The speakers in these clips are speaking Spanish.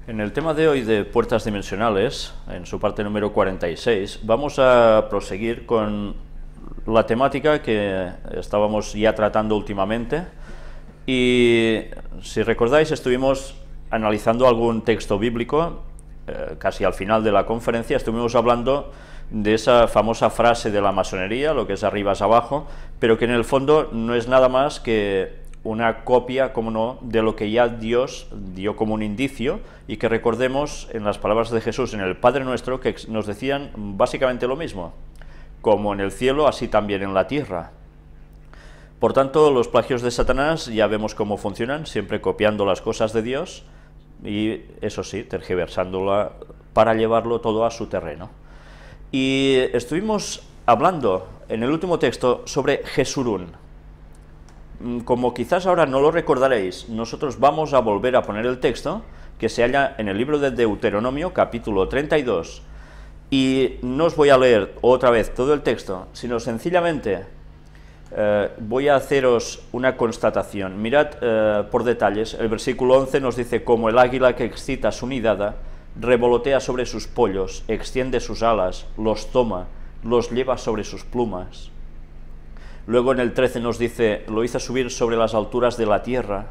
En el tema de hoy de puertas dimensionales, en su parte número 46, vamos a proseguir con la temática que estábamos ya tratando últimamente. Y si recordáis, estuvimos analizando algún texto bíblico, casi al final de la conferencia estuvimos hablando de esa famosa frase de la masonería, lo que es arriba es abajo, pero que en el fondo no es nada más que una copia, como no, de lo que ya Dios dio como un indicio, y que recordemos en las palabras de Jesús en el Padre Nuestro, que nos decían básicamente lo mismo: como en el cielo, así también en la tierra. Por tanto, los plagios de Satanás ya vemos cómo funcionan, siempre copiando las cosas de Dios, y eso sí, tergiversándola para llevarlo todo a su terreno. Y estuvimos hablando en el último texto sobre Jesurún. Como quizás ahora no lo recordaréis, nosotros vamos a volver a poner el texto que se halla en el libro de Deuteronomio, capítulo 32, y no os voy a leer otra vez todo el texto, sino sencillamente voy a haceros una constatación. Mirad por detalles. El versículo 11 nos dice: como el águila que excita su nidada, revolotea sobre sus pollos, extiende sus alas, los toma, los lleva sobre sus plumas. Luego en el 13 nos dice: lo hizo subir sobre las alturas de la tierra.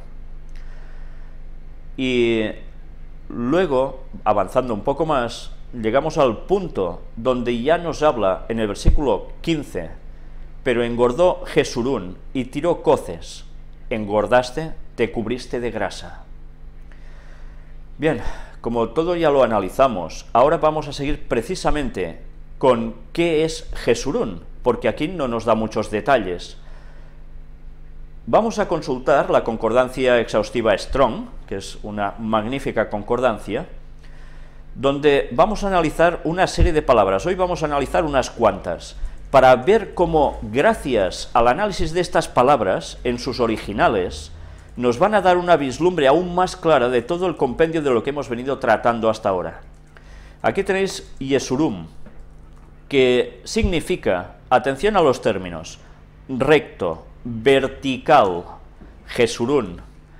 Y luego, avanzando un poco más, llegamos al punto donde ya nos habla en el versículo 15: pero engordó Jesurún y tiró coces, engordaste, te cubriste de grasa. Bien, como todo ya lo analizamos, ahora vamos a seguir precisamente con qué es Jesurún, porque aquí no nos da muchos detalles. Vamos a consultar la concordancia exhaustiva Strong, que es una magnífica concordancia, donde vamos a analizar una serie de palabras. Hoy vamos a analizar unas cuantas, para ver cómo, gracias al análisis de estas palabras en sus originales, nos van a dar una vislumbre aún más clara de todo el compendio de lo que hemos venido tratando hasta ahora. Aquí tenéis Yesurum, que significa, atención a los términos, recto, vertical, Jesurún.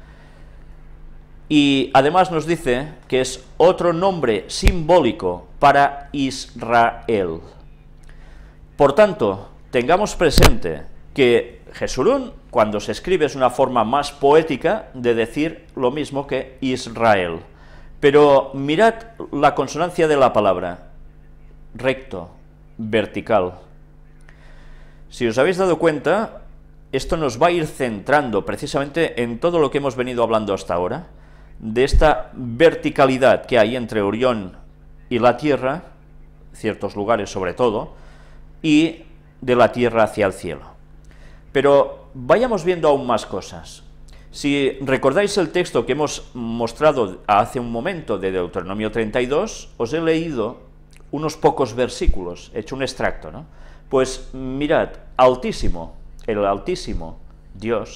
Y además nos dice que es otro nombre simbólico para Israel. Por tanto, tengamos presente que Jesurún, cuando se escribe, es una forma más poética de decir lo mismo que Israel. Pero mirad la consonancia de la palabra: recto, vertical. Si os habéis dado cuenta, esto nos va a ir centrando precisamente en todo lo que hemos venido hablando hasta ahora, de esta verticalidad que hay entre Orión y la Tierra, ciertos lugares sobre todo, y de la Tierra hacia el cielo. Pero vayamos viendo aún más cosas. Si recordáis el texto que hemos mostrado hace un momento de Deuteronomio 32, os he leído unos pocos versículos, he hecho un extracto, ¿no? Pues mirad, Altísimo, el Altísimo, Dios,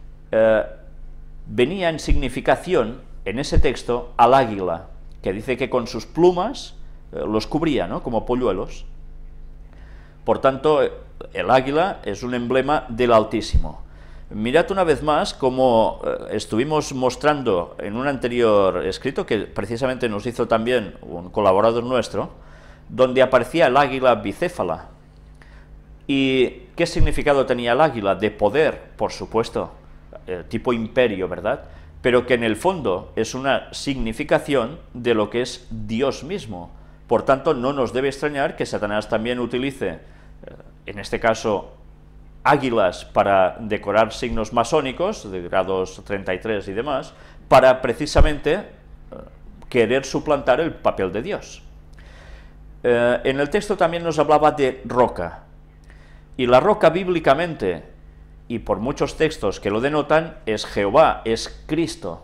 venía en significación, en ese texto, al águila, que dice que con sus plumas los cubría, ¿no?, como polluelos. Por tanto, el águila es un emblema del Altísimo. Mirad una vez más como estuvimos mostrando en un anterior escrito, que precisamente nos hizo también un colaborador nuestro, donde aparecía el águila bicéfala. ¿Y qué significado tenía el águila? De poder, por supuesto, tipo imperio, ¿verdad? Pero que en el fondo es una significación de lo que es Dios mismo. Por tanto, no nos debe extrañar que Satanás también utilice, en este caso, águilas para decorar signos masónicos, de grados 33 y demás, para precisamente querer suplantar el papel de Dios. En el texto también nos hablaba de roca, y la roca bíblicamente, y por muchos textos que lo denotan, es Jehová, es Cristo.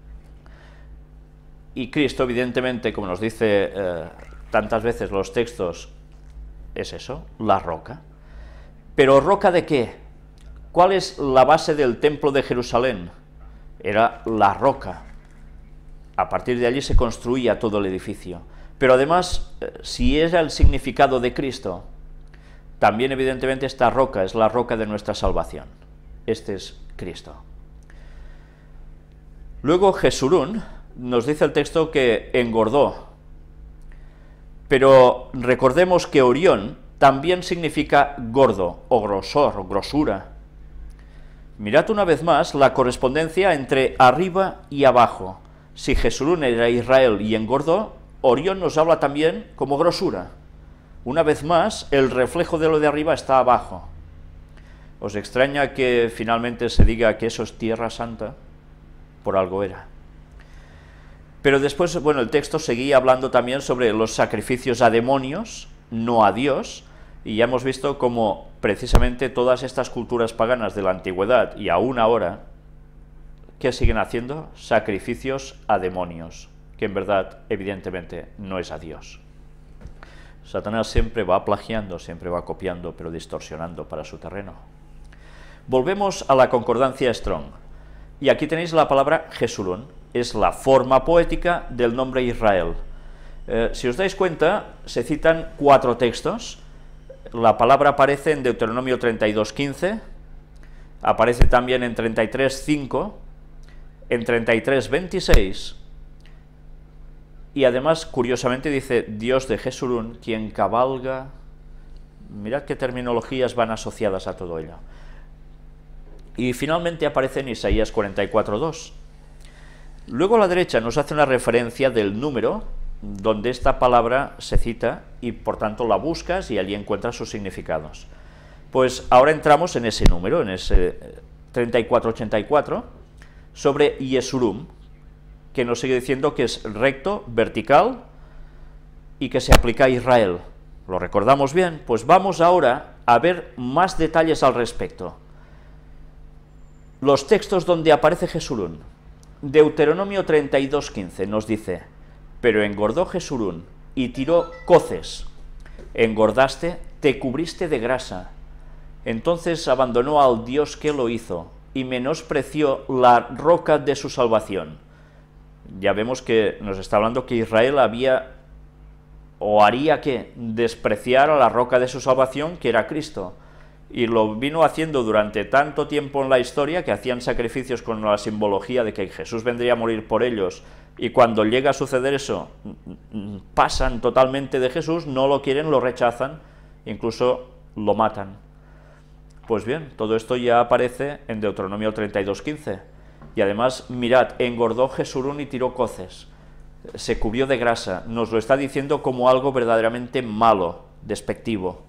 Y Cristo, evidentemente, como nos dice tantas veces los textos, es eso, la roca. ¿Pero roca de qué? ¿Cuál es la base del templo de Jerusalén? Era la roca. A partir de allí se construía todo el edificio. Pero además, si era el significado de Cristo, también evidentemente esta roca es la roca de nuestra salvación. Este es Cristo. Luego Jesurún nos dice el texto que engordó, pero recordemos que Orión también significa gordo, o grosor, o grosura. Mirad una vez más la correspondencia entre arriba y abajo. Si Jesurún era Israel y engordó, Orión nos habla también como grosura. Una vez más, el reflejo de lo de arriba está abajo. ¿Os extraña que finalmente se diga que eso es Tierra Santa? Por algo era. Pero después, bueno, el texto seguía hablando también sobre los sacrificios a demonios, no a Dios, y ya hemos visto cómo precisamente todas estas culturas paganas de la antigüedad y aún ahora, ¿qué siguen haciendo? Sacrificios a demonios, que en verdad, evidentemente, no es a Dios. Satanás siempre va plagiando, siempre va copiando, pero distorsionando para su terreno. Volvemos a la concordancia Strong, y aquí tenéis la palabra Jesurún, es la forma poética del nombre Israel. Si os dais cuenta, se citan 4 textos. La palabra aparece en Deuteronomio 32:15, aparece también en 33:5, en 33:26, y además, curiosamente, dice Dios de Jesurún, quien cabalga. Mirad qué terminologías van asociadas a todo ello. Y finalmente aparece en Isaías 44:2. Luego a la derecha nos hace una referencia del número donde esta palabra se cita y por tanto la buscas y allí encuentras sus significados. Pues ahora entramos en ese número, en ese 3484, sobre Yesurum, que nos sigue diciendo que es recto, vertical y que se aplica a Israel. ¿Lo recordamos bien? Pues vamos ahora a ver más detalles al respecto. Los textos donde aparece Jesurún. Deuteronomio 32:15 nos dice: pero engordó Jesurún y tiró coces. Engordaste, te cubriste de grasa. Entonces abandonó al Dios que lo hizo y menospreció la roca de su salvación. Ya vemos que nos está hablando que Israel había o haría que despreciar a la roca de su salvación, que era Cristo. Y lo vino haciendo durante tanto tiempo en la historia, que hacían sacrificios con la simbología de que Jesús vendría a morir por ellos, y cuando llega a suceder eso, pasan totalmente de Jesús, no lo quieren, lo rechazan, incluso lo matan. Pues bien, todo esto ya aparece en Deuteronomio 32:15, y además, mirad, engordó Jesurún y tiró coces, se cubrió de grasa, nos lo está diciendo como algo verdaderamente malo, despectivo.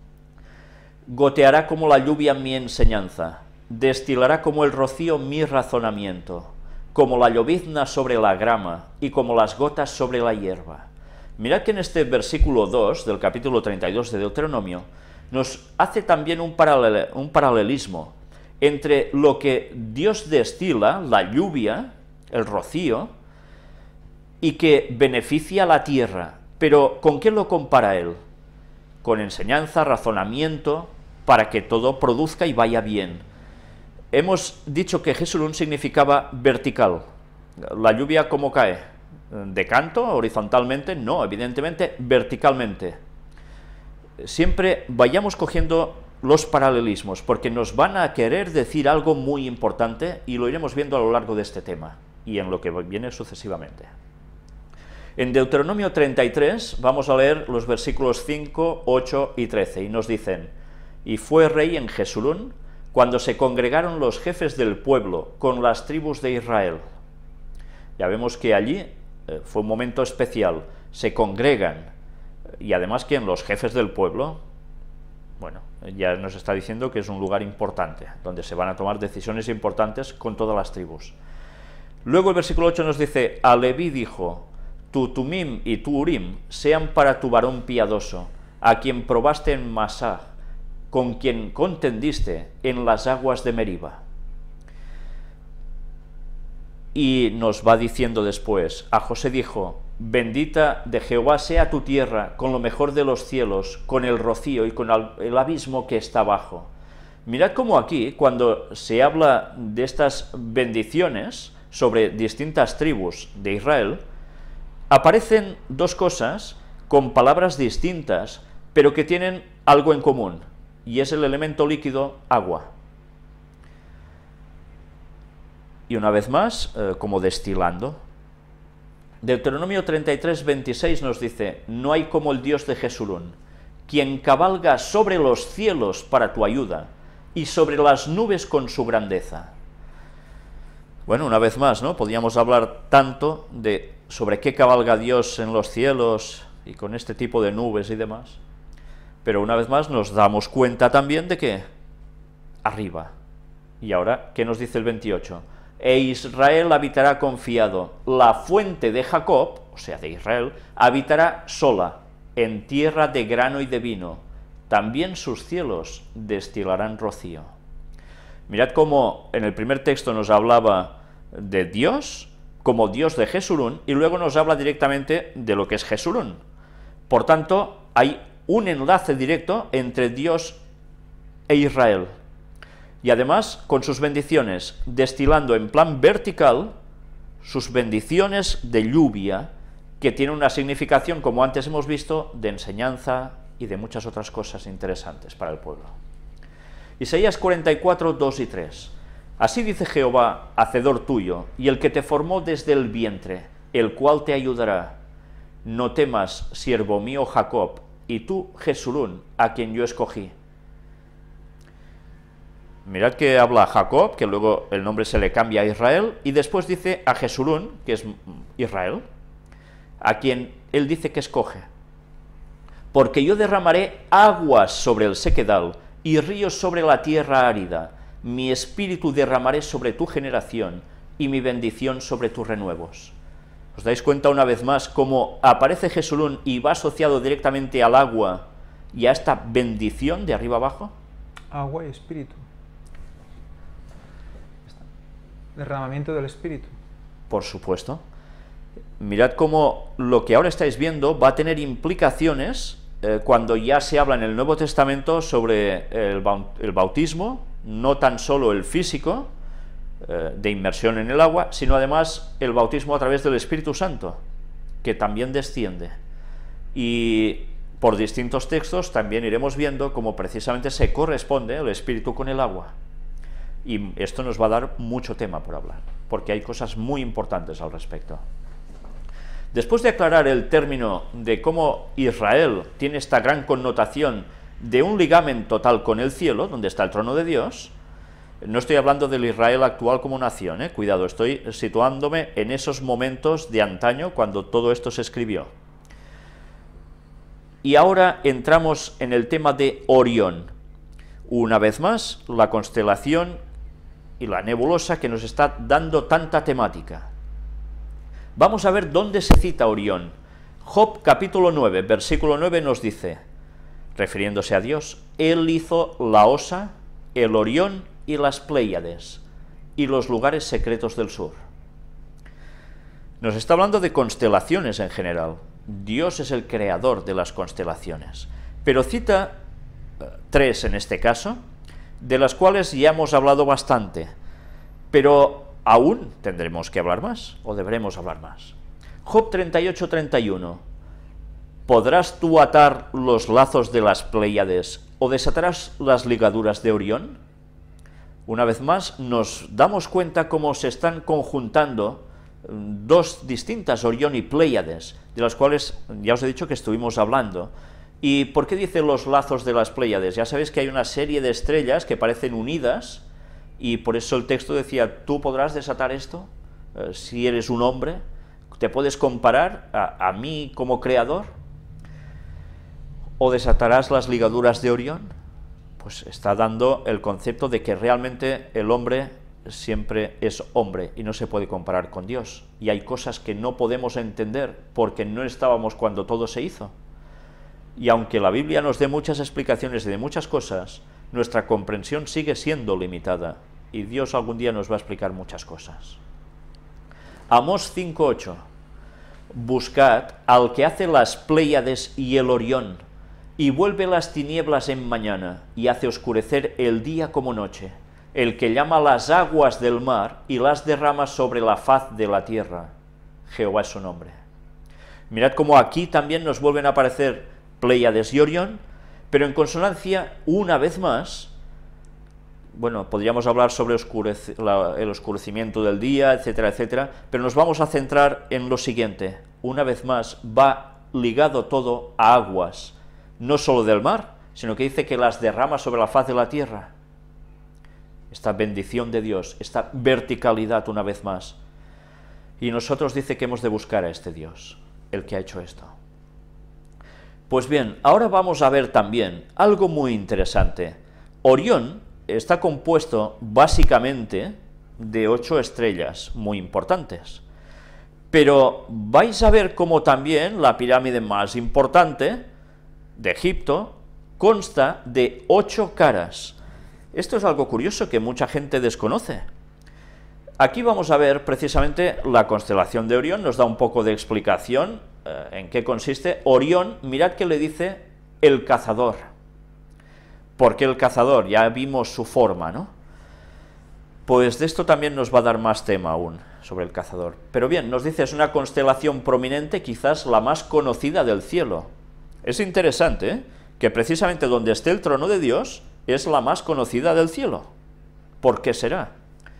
Goteará como la lluvia mi enseñanza, destilará como el rocío mi razonamiento, como la llovizna sobre la grama y como las gotas sobre la hierba. Mirad que en este versículo 2 del capítulo 32 de Deuteronomio nos hace también un paralelismo entre lo que Dios destila, la lluvia, el rocío, y que beneficia a la tierra. Pero ¿con qué lo compara él? Con enseñanza, razonamiento, para que todo produzca y vaya bien. Hemos dicho que Jesurún significaba vertical. ¿La lluvia cómo cae? ¿De canto, horizontalmente? No, evidentemente verticalmente. Siempre vayamos cogiendo los paralelismos, porque nos van a querer decir algo muy importante y lo iremos viendo a lo largo de este tema y en lo que viene sucesivamente. En Deuteronomio 33 vamos a leer los versículos 5, 8 y 13, y nos dicen: y fue rey en Jesurún cuando se congregaron los jefes del pueblo con las tribus de Israel. Ya vemos que allí fue un momento especial, se congregan, y además que en los jefes del pueblo, bueno, ya nos está diciendo que es un lugar importante, donde se van a tomar decisiones importantes con todas las tribus. Luego el versículo 8 nos dice: a Leví dijo: tu Tumim y tu Urim sean para tu varón piadoso, a quien probaste en Masá, con quien contendiste en las aguas de Meriba. Y nos va diciendo después: a José dijo: bendita de Jehová sea tu tierra, con lo mejor de los cielos, con el rocío y con el abismo que está abajo. Mirad cómo aquí, cuando se habla de estas bendiciones sobre distintas tribus de Israel, aparecen dos cosas con palabras distintas, pero que tienen algo en común, y es el elemento líquido agua. Y una vez más, como destilando. Deuteronomio 33, 26 nos dice: no hay como el Dios de Jesurún, quien cabalga sobre los cielos para tu ayuda, y sobre las nubes con su grandeza. Bueno, una vez más, ¿no? Podríamos hablar tanto sobre qué cabalga Dios en los cielos, y con este tipo de nubes y demás, pero una vez más nos damos cuenta también de que arriba. Y ahora, ¿qué nos dice el 28? E Israel habitará confiado, la fuente de Jacob, o sea, de Israel, habitará sola, en tierra de grano y de vino, también sus cielos destilarán rocío. Mirad cómo en el primer texto nos hablaba de Dios, como Dios de Jesurún, y luego nos habla directamente de lo que es Jesurún. Por tanto, hay un enlace directo entre Dios e Israel. Y además, con sus bendiciones, destilando en plan vertical sus bendiciones de lluvia, que tiene una significación, como antes hemos visto, de enseñanza y de muchas otras cosas interesantes para el pueblo. Isaías 44, 2 y 3. Así dice Jehová, hacedor tuyo, y el que te formó desde el vientre, el cual te ayudará. No temas, siervo mío Jacob, y tú, Jesurún, a quien yo escogí. Mirad que habla Jacob, que luego el nombre se le cambia a Israel, y después dice a Jesurún, que es Israel, a quien él dice que escoge. Porque yo derramaré aguas sobre el sequedal y ríos sobre la tierra árida. Mi espíritu derramaré sobre tu generación y mi bendición sobre tus renuevos. ¿Os dais cuenta una vez más cómo aparece Jesurún y va asociado directamente al agua y a esta bendición de arriba abajo? Agua y espíritu. Derramamiento del espíritu. Por supuesto. Mirad cómo lo que ahora estáis viendo va a tener implicaciones cuando ya se habla en el Nuevo Testamento sobre el bautismo, no tan solo el físico, de inmersión en el agua, sino además el bautismo a través del Espíritu Santo, que también desciende. Y por distintos textos también iremos viendo cómo precisamente se corresponde el Espíritu con el agua. Y esto nos va a dar mucho tema por hablar, porque hay cosas muy importantes al respecto. Después de aclarar el término de cómo Israel tiene esta gran connotación de un ligamen total con el cielo, donde está el trono de Dios, no estoy hablando del Israel actual como nación, cuidado, estoy situándome en esos momentos de antaño cuando todo esto se escribió. Y ahora entramos en el tema de Orión. Una vez más, la constelación y la nebulosa que nos está dando tanta temática. Vamos a ver dónde se cita Orión. Job capítulo 9, versículo 9 nos dice, refiriéndose a Dios, Él hizo la Osa, el Orión y las Pléyades, y los lugares secretos del sur. Nos está hablando de constelaciones en general. Dios es el creador de las constelaciones, pero cita tres en este caso, de las cuales ya hemos hablado bastante, pero aún tendremos que hablar más, o deberemos hablar más. Job 38, 31. ¿Podrás tú atar los lazos de las Pléyades, o desatarás las ligaduras de Orión? Una vez más, nos damos cuenta cómo se están conjuntando dos distintas, Orión y Pléyades, de las cuales ya os he dicho que estuvimos hablando. ¿Y por qué dice los lazos de las Pléyades? Ya sabéis que hay una serie de estrellas que parecen unidas, y por eso el texto decía, ¿tú podrás desatar esto? Si eres un hombre, ¿te puedes comparar a mí como creador? ¿O desatarás las ligaduras de Orión? Pues está dando el concepto de que realmente el hombre siempre es hombre y no se puede comparar con Dios. Y hay cosas que no podemos entender porque no estábamos cuando todo se hizo. Y aunque la Biblia nos dé muchas explicaciones de muchas cosas, nuestra comprensión sigue siendo limitada, y Dios algún día nos va a explicar muchas cosas. Amós 5:8. Buscad al que hace las Pléyades y el Orión, y vuelve las tinieblas en mañana, y hace oscurecer el día como noche, el que llama las aguas del mar y las derrama sobre la faz de la tierra. Jehová es su nombre. Mirad cómo aquí también nos vuelven a aparecer Pléyades y Orión, pero en consonancia, una vez más, bueno, podríamos hablar sobre el oscurecimiento del día, etcétera, etcétera, pero nos vamos a centrar en lo siguiente. Una vez más, va ligado todo a aguas, no solo del mar, sino que dice que las derrama sobre la faz de la tierra. Esta bendición de Dios, esta verticalidad una vez más. Y nosotros dice que hemos de buscar a este Dios, el que ha hecho esto. Pues bien, ahora vamos a ver también algo muy interesante. Orión está compuesto básicamente de 8 estrellas muy importantes. Pero vais a ver cómo también la pirámide más importante de Egipto consta de 8 caras. Esto es algo curioso que mucha gente desconoce. Aquí vamos a ver precisamente la constelación de Orión, nos da un poco de explicación en qué consiste. Orión, mirad que le dice el cazador. ¿Por qué el cazador? Ya vimos su forma, ¿no? Pues de esto también nos va a dar más tema aún, sobre el cazador. Pero bien, nos dice, es una constelación prominente, quizás la más conocida del cielo. Es interesante, ¿eh?, que precisamente donde esté el trono de Dios, es la más conocida del cielo. ¿Por qué será?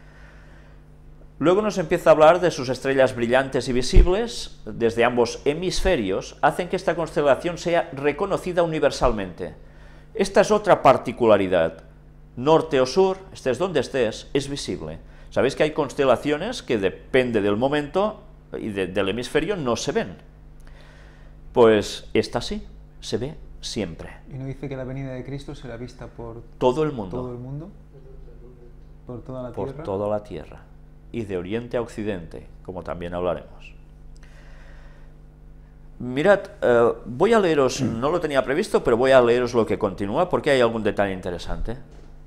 Luego nos empieza a hablar de sus estrellas brillantes y visibles, desde ambos hemisferios, hacen que esta constelación sea reconocida universalmente. Esta es otra particularidad. Norte o sur, estés donde estés, es visible. Sabéis que hay constelaciones que depende del momento y del hemisferio no se ven. Pues esta sí, se ve siempre. ¿Y no dice que la venida de Cristo será vista por todo el mundo? Todo el mundo, por toda la por tierra. Toda la tierra. Y de oriente a occidente, como también hablaremos. Mirad, voy a leeros, no lo tenía previsto, pero voy a leeros lo que continúa, porque hay algún detalle interesante.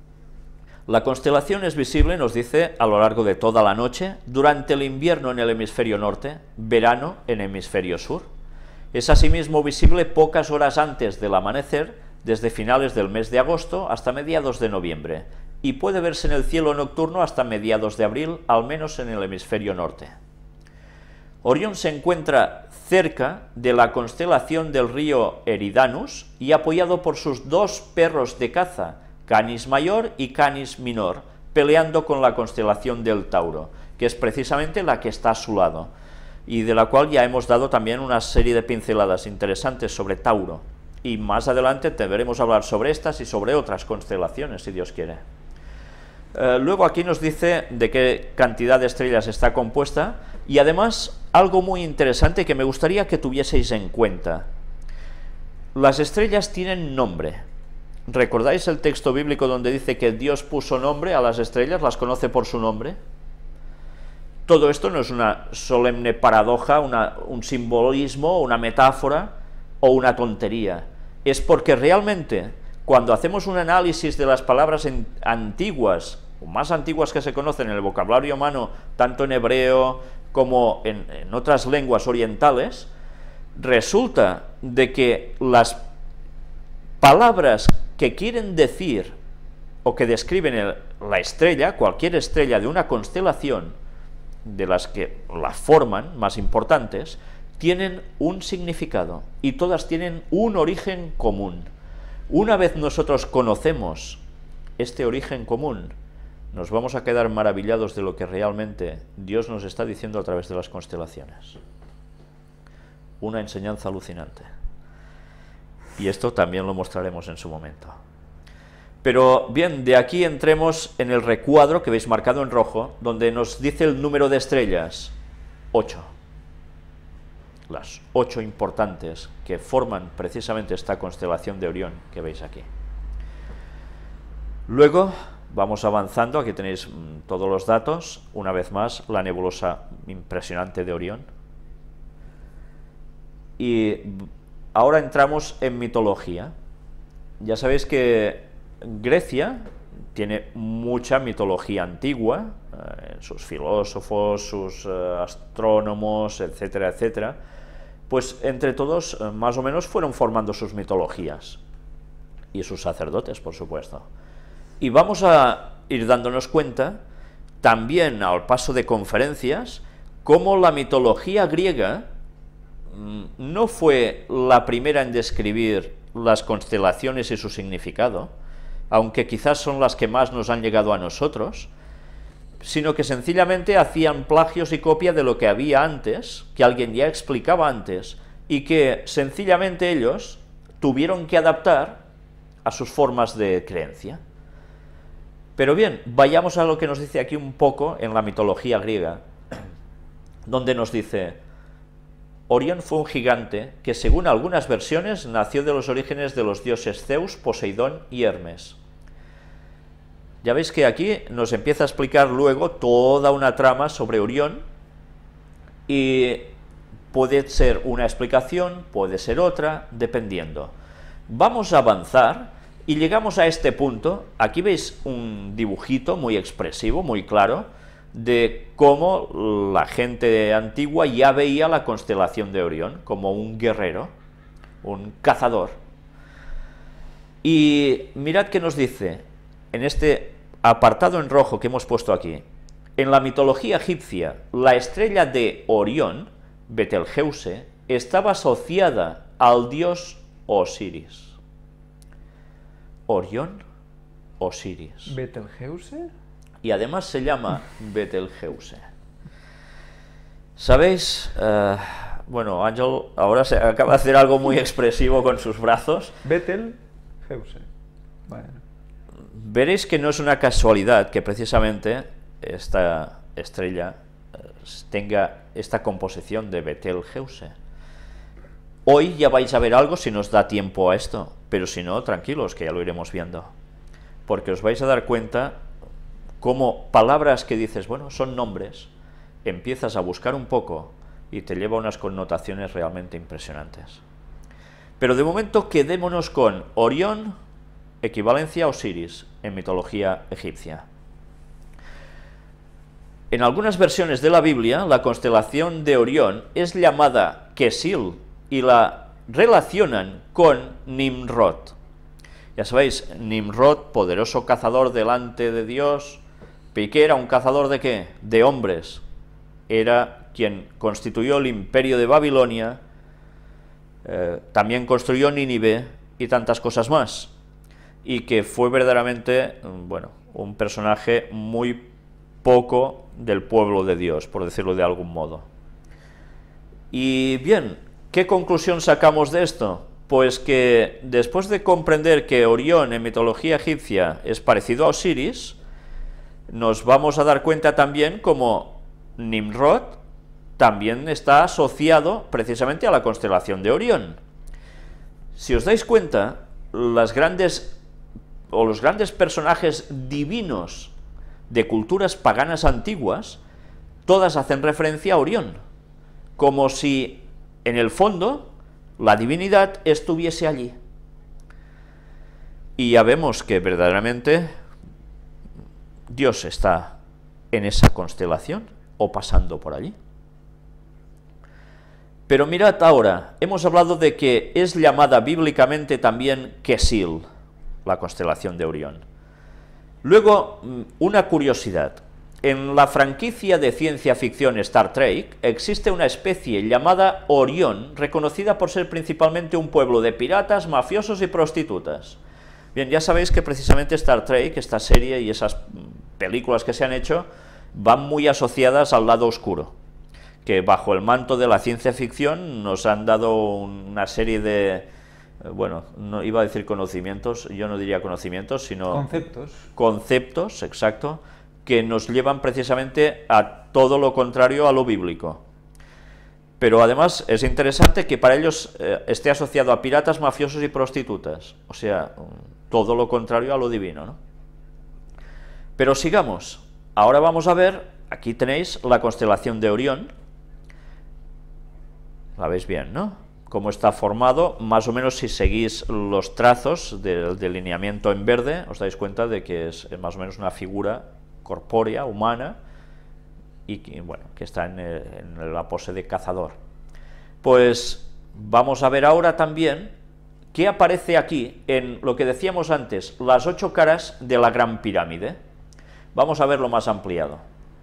La constelación es visible, nos dice, a lo largo de toda la noche, durante el invierno en el hemisferio norte, verano en el hemisferio sur. Es asimismo visible pocas horas antes del amanecer, desde finales del mes de agosto hasta mediados de noviembre, y puede verse en el cielo nocturno hasta mediados de abril, al menos en el hemisferio norte. Orión se encuentra cerca de la constelación del río Eridanus y apoyado por sus 2 perros de caza, Canis Mayor y Canis Minor, peleando con la constelación del Tauro, que es precisamente la que está a su lado, y de la cual ya hemos dado también una serie de pinceladas interesantes sobre Tauro, y más adelante deberemos hablar sobre estas y sobre otras constelaciones, si Dios quiere. Luego aquí nos dice de qué cantidad de estrellas está compuesta, y además algo muy interesante que me gustaría que tuvieseis en cuenta. Las estrellas tienen nombre. ¿Recordáis el texto bíblico donde dice que Dios puso nombre a las estrellas, las conoce por su nombre? Todo esto no es una solemne paradoja, un simbolismo, una metáfora o una tontería. Es porque realmente, cuando hacemos un análisis de las palabras antiguas, o más antiguas que se conocen en el vocabulario humano, tanto en hebreo como en otras lenguas orientales, resulta de que las palabras que quieren decir o que describen la estrella, cualquier estrella de una constelación, de las que la forman, más importantes, tienen un significado y todas tienen un origen común. Una vez nosotros conocemos este origen común, nos vamos a quedar maravillados de lo que realmente Dios nos está diciendo a través de las constelaciones. Una enseñanza alucinante. Y esto también lo mostraremos en su momento. Pero bien, de aquí entremos en el recuadro que veis marcado en rojo, donde nos dice el número de estrellas, 8. Las 8 importantes que forman precisamente esta constelación de Orión que veis aquí. Luego vamos avanzando, aquí tenéis todos los datos, una vez más la nebulosa impresionante de Orión. Y ahora entramos en mitología. Ya sabéis que Grecia tiene mucha mitología antigua, sus filósofos, sus astrónomos, etcétera, etcétera. Pues entre todos, más o menos, fueron formando sus mitologías. Y sus sacerdotes, por supuesto. Y vamos a ir dándonos cuenta, también al paso de conferencias, cómo la mitología griega no fue la primera en describir las constelaciones y su significado. aunque quizás son las que más nos han llegado a nosotros, sino que sencillamente hacían plagios y copia de lo que había antes, que alguien ya explicaba antes, y que sencillamente ellos tuvieron que adaptar a sus formas de creencia. Pero bien, vayamos a lo que nos dice aquí un poco en la mitología griega, donde nos dice: Orión fue un gigante que, según algunas versiones, nació de los orígenes de los dioses Zeus, Poseidón y Hermes. Ya veis que aquí nos empieza a explicar luego toda una trama sobre Orión, y puede ser una explicación, puede ser otra, dependiendo. Vamos a avanzar y llegamos a este punto. Aquí veis un dibujito muy expresivo, muy claro, de cómo la gente antigua ya veía la constelación de Orión como un guerrero, un cazador. Y mirad qué nos dice en este apartado en rojo que hemos puesto aquí. En la mitología egipcia, la estrella de Orión, Betelgeuse, estaba asociada al dios Osiris. Orión, Osiris. ¿Betelgeuse? Y además se llama Betelgeuse. ¿Sabéis? Bueno, Ángel ahora se acaba de hacer algo muy expresivo con sus brazos. Betelgeuse. Bueno. Veréis que no es una casualidad que precisamente esta estrella tenga esta composición de Betelgeuse. Hoy ya vais a ver algo si nos da tiempo a esto, pero si no, tranquilos, que ya lo iremos viendo. Porque os vais a dar cuenta cómo palabras que dices, bueno, son nombres, empiezas a buscar un poco y te lleva a unas connotaciones realmente impresionantes. Pero de momento quedémonos con Orión, equivalencia a Osiris en mitología egipcia. En algunas versiones de la Biblia, la constelación de Orión es llamada Kesil y la relacionan con Nimrod. Ya sabéis, Nimrod, poderoso cazador delante de Dios. Piqué era un cazador ¿de qué? De hombres. Era quien constituyó el imperio de Babilonia, también construyó Nínive y tantas cosas más. Y que fue verdaderamente, bueno, un personaje muy poco del pueblo de Dios, por decirlo de algún modo. Y bien, ¿qué conclusión sacamos de esto? Pues que después de comprender que Orión en mitología egipcia es parecido a Osiris, nos vamos a dar cuenta también como Nimrod también está asociado precisamente a la constelación de Orión. Si os dais cuenta, los grandes personajes divinos de culturas paganas antiguas, todas hacen referencia a Orión, como si en el fondo la divinidad estuviese allí. Y ya vemos que verdaderamente Dios está en esa constelación o pasando por allí. Pero mirad ahora, hemos hablado de que es llamada bíblicamente también Kesil, la constelación de Orión. Luego, una curiosidad. En la franquicia de ciencia ficción Star Trek existe una especie llamada Orión, reconocida por ser principalmente un pueblo de piratas, mafiosos y prostitutas. Bien, ya sabéis que precisamente Star Trek, esta serie y esas películas que se han hecho, van muy asociadas al lado oscuro, que bajo el manto de la ciencia ficción nos han dado una serie de, bueno, no iba a decir conocimientos, yo no diría conocimientos, sino conceptos, exacto, que nos llevan precisamente a todo lo contrario a lo bíblico. Pero además es interesante que para ellos esté asociado a piratas, mafiosos y prostitutas, o sea, todo lo contrario a lo divino, ¿no? Pero sigamos, ahora vamos a ver, aquí tenéis la constelación de Orión, la veis bien, ¿no? Cómo está formado, más o menos si seguís los trazos del delineamiento en verde, os dais cuenta de que es más o menos una figura corpórea, humana, y que, bueno, que está en la pose de cazador. Pues vamos a ver ahora también qué aparece aquí en lo que decíamos antes, las 8 caras de la Gran Pirámide. Vamos a verlo más ampliado.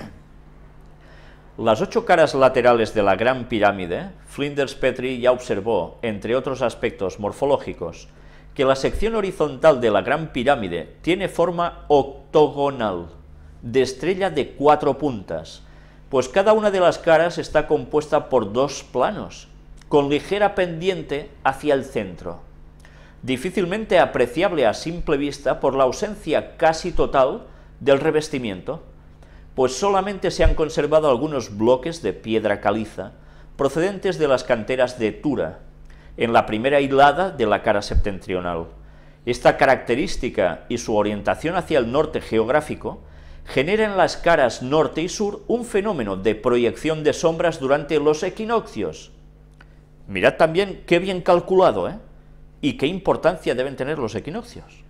Las 8 caras laterales de la Gran Pirámide, Flinders Petrie ya observó, entre otros aspectos morfológicos, que la sección horizontal de la Gran Pirámide tiene forma octogonal, de estrella de 4 puntas, pues cada una de las caras está compuesta por 2 planos, con ligera pendiente hacia el centro, difícilmente apreciable a simple vista por la ausencia casi total del revestimiento, pues solamente se han conservado algunos bloques de piedra caliza procedentes de las canteras de Tura, en la primera hilada de la cara septentrional. Esta característica y su orientación hacia el norte geográfico genera en las caras norte y sur un fenómeno de proyección de sombras durante los equinoccios. Mirad también qué bien calculado, ¿eh? Y qué importancia deben tener los equinoccios.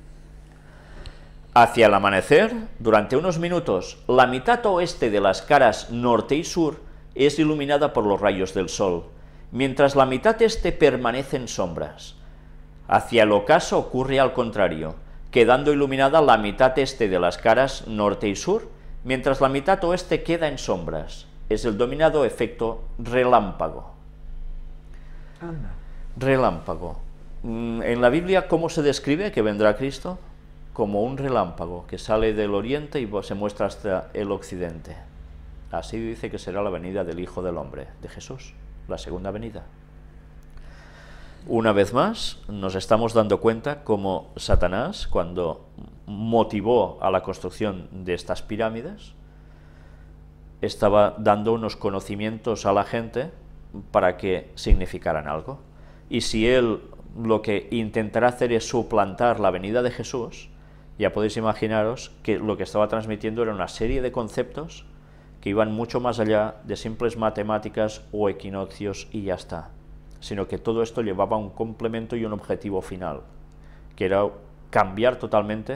Hacia el amanecer, durante unos minutos, la mitad oeste de las caras norte y sur es iluminada por los rayos del sol, mientras la mitad este permanece en sombras. Hacia el ocaso ocurre al contrario, quedando iluminada la mitad este de las caras norte y sur, mientras la mitad oeste queda en sombras. Es el denominado efecto relámpago. Anda. Relámpago. En la Biblia, ¿cómo se describe que vendrá Cristo? Como un relámpago que sale del oriente y se muestra hasta el occidente. Así dice que será la venida del Hijo del Hombre, de Jesús, la segunda venida. Una vez más, nos estamos dando cuenta cómo Satanás, cuando motivó a la construcción de estas pirámides, estaba dando unos conocimientos a la gente para que significaran algo. Y si él lo que intentará hacer es suplantar la venida de Jesús, ya podéis imaginaros que lo que estaba transmitiendo era una serie de conceptos que iban mucho más allá de simples matemáticas o equinoccios y ya está, sino que todo esto llevaba un complemento y un objetivo final, que era cambiar totalmente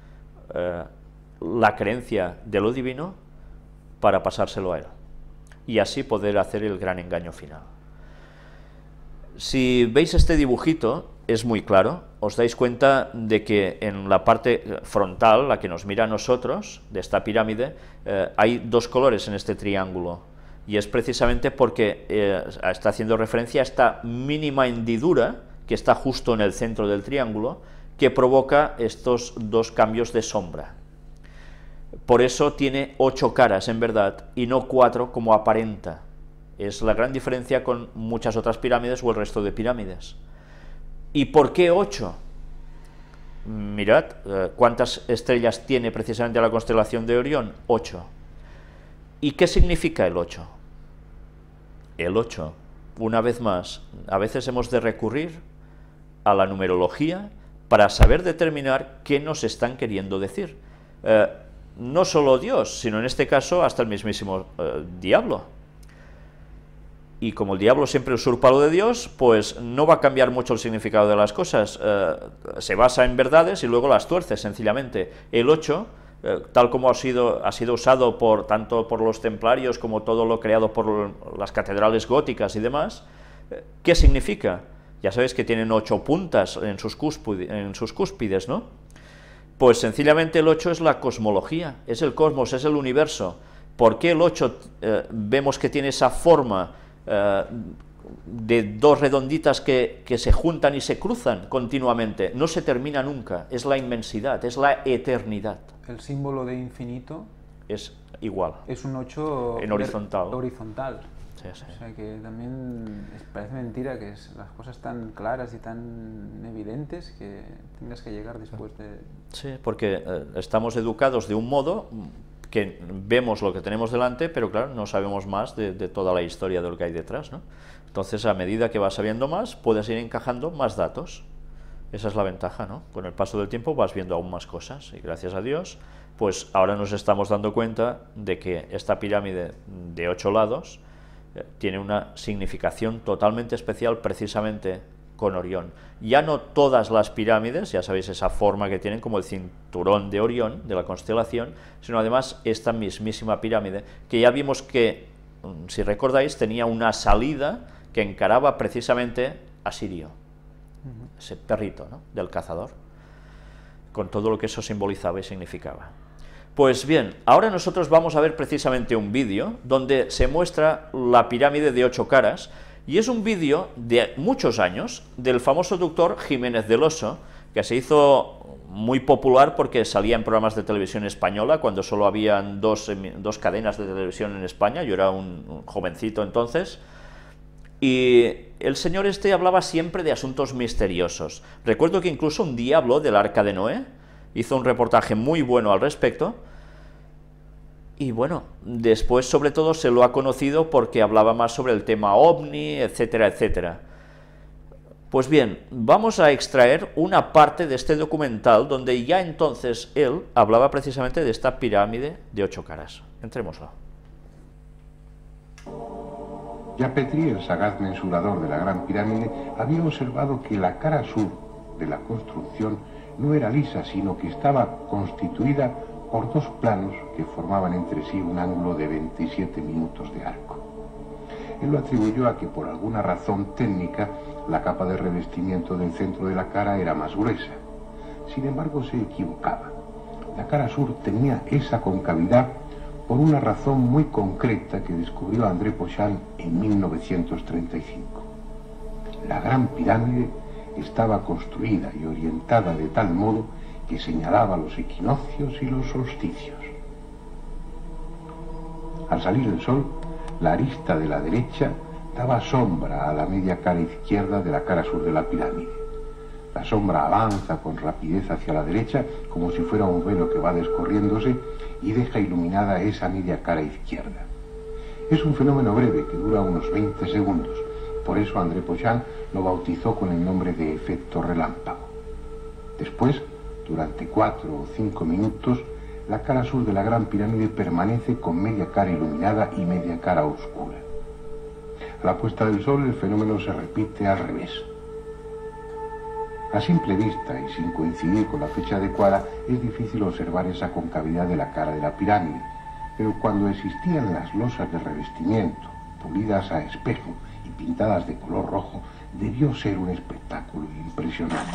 la creencia de lo divino para pasárselo a él, y así poder hacer el gran engaño final. Si veis este dibujito, es muy claro, os dais cuenta de que en la parte frontal, la que nos mira a nosotros, de esta pirámide, hay 2 colores en este triángulo, y es precisamente porque está haciendo referencia a esta mínima hendidura que está justo en el centro del triángulo, que provoca estos 2 cambios de sombra. Por eso tiene 8 caras en verdad, y no 4 como aparenta. Es la gran diferencia con muchas otras pirámides o el resto de pirámides. ¿Y por qué 8? Mirad, ¿cuántas estrellas tiene precisamente la constelación de Orión? 8. ¿Y qué significa el 8? El 8, una vez más, a veces hemos de recurrir a la numerología para saber determinar qué nos están queriendo decir. No solo Dios, sino en este caso hasta el mismísimo diablo. Y como el diablo siempre usurpa lo de Dios, pues no va a cambiar mucho el significado de las cosas, se basa en verdades y luego las tuerce sencillamente. El 8, tal como ha sido usado tanto por los templarios como todo lo creado por las catedrales góticas y demás, ¿qué significa? Ya sabéis que tienen 8 puntas en sus cúspides, ¿no? Pues sencillamente el 8 es la cosmología, es el cosmos, es el universo. ¿Por qué el 8 vemos que tiene esa forma de 2 redonditas que se juntan y se cruzan continuamente? No se termina nunca, es la inmensidad, es la eternidad. El símbolo de infinito es igual. Es un 8 en horizontal. Horizontal. Sí, sí. O sea que también parece mentira que las cosas tan claras y tan evidentes que tengas que llegar después de... Sí, porque estamos educados de un modo que vemos lo que tenemos delante, pero claro, no sabemos más de toda la historia de lo que hay detrás, ¿no? Entonces, a medida que vas sabiendo más, puedes ir encajando más datos. Esa es la ventaja, ¿no? Con el paso del tiempo vas viendo aún más cosas, y gracias a Dios, pues ahora nos estamos dando cuenta de que esta pirámide de 8 lados tiene una significación totalmente especial precisamente con Orión. Ya no todas las pirámides, ya sabéis esa forma que tienen como el cinturón de Orión, de la constelación, sino además esta mismísima pirámide, que ya vimos que, si recordáis, tenía una salida que encaraba precisamente a Sirio, ese perrito, ¿no?, del cazador, con todo lo que eso simbolizaba y significaba. Pues bien, ahora nosotros vamos a ver precisamente un vídeo donde se muestra la pirámide de 8 caras, Y es un vídeo de muchos años del famoso doctor Jiménez del Oso, que se hizo muy popular porque salía en programas de televisión española, cuando solo habían dos cadenas de televisión en España. Yo era un jovencito entonces, y el señor este hablaba siempre de asuntos misteriosos. Recuerdo que incluso un día habló del Arca de Noé, hizo un reportaje muy bueno al respecto, y bueno, después sobre todo se lo ha conocido porque hablaba más sobre el tema OVNI, etcétera, etcétera. Pues bien, vamos a extraer una parte de este documental donde ya entonces él hablaba precisamente de esta pirámide de 8 caras. Entrémoslo. Ya Petrie, el sagaz mensurador de la Gran Pirámide, había observado que la cara sur de la construcción no era lisa, sino que estaba constituida por dos planos que formaban entre sí un ángulo de 27 minutos de arco. Él lo atribuyó a que por alguna razón técnica la capa de revestimiento del centro de la cara era más gruesa. Sin embargo, se equivocaba. La cara sur tenía esa concavidad por una razón muy concreta que descubrió André Pochant en 1935. La Gran Pirámide estaba construida y orientada de tal modo que señalaba los equinoccios y los solsticios. Al salir el sol, la arista de la derecha daba sombra a la media cara izquierda de la cara sur de la pirámide. La sombra avanza con rapidez hacia la derecha, como si fuera un velo que va descorriéndose, y deja iluminada esa media cara izquierda. Es un fenómeno breve que dura unos 20 segundos. Por eso André Pochant lo bautizó con el nombre de efecto relámpago. Después, durante 4 o 5 minutos, la cara sur de la Gran Pirámide permanece con media cara iluminada y media cara oscura. A la puesta del sol el fenómeno se repite al revés. A simple vista y sin coincidir con la fecha adecuada es difícil observar esa concavidad de la cara de la pirámide, pero cuando existían las losas de revestimiento, pulidas a espejo y pintadas de color rojo, debió ser un espectáculo impresionante.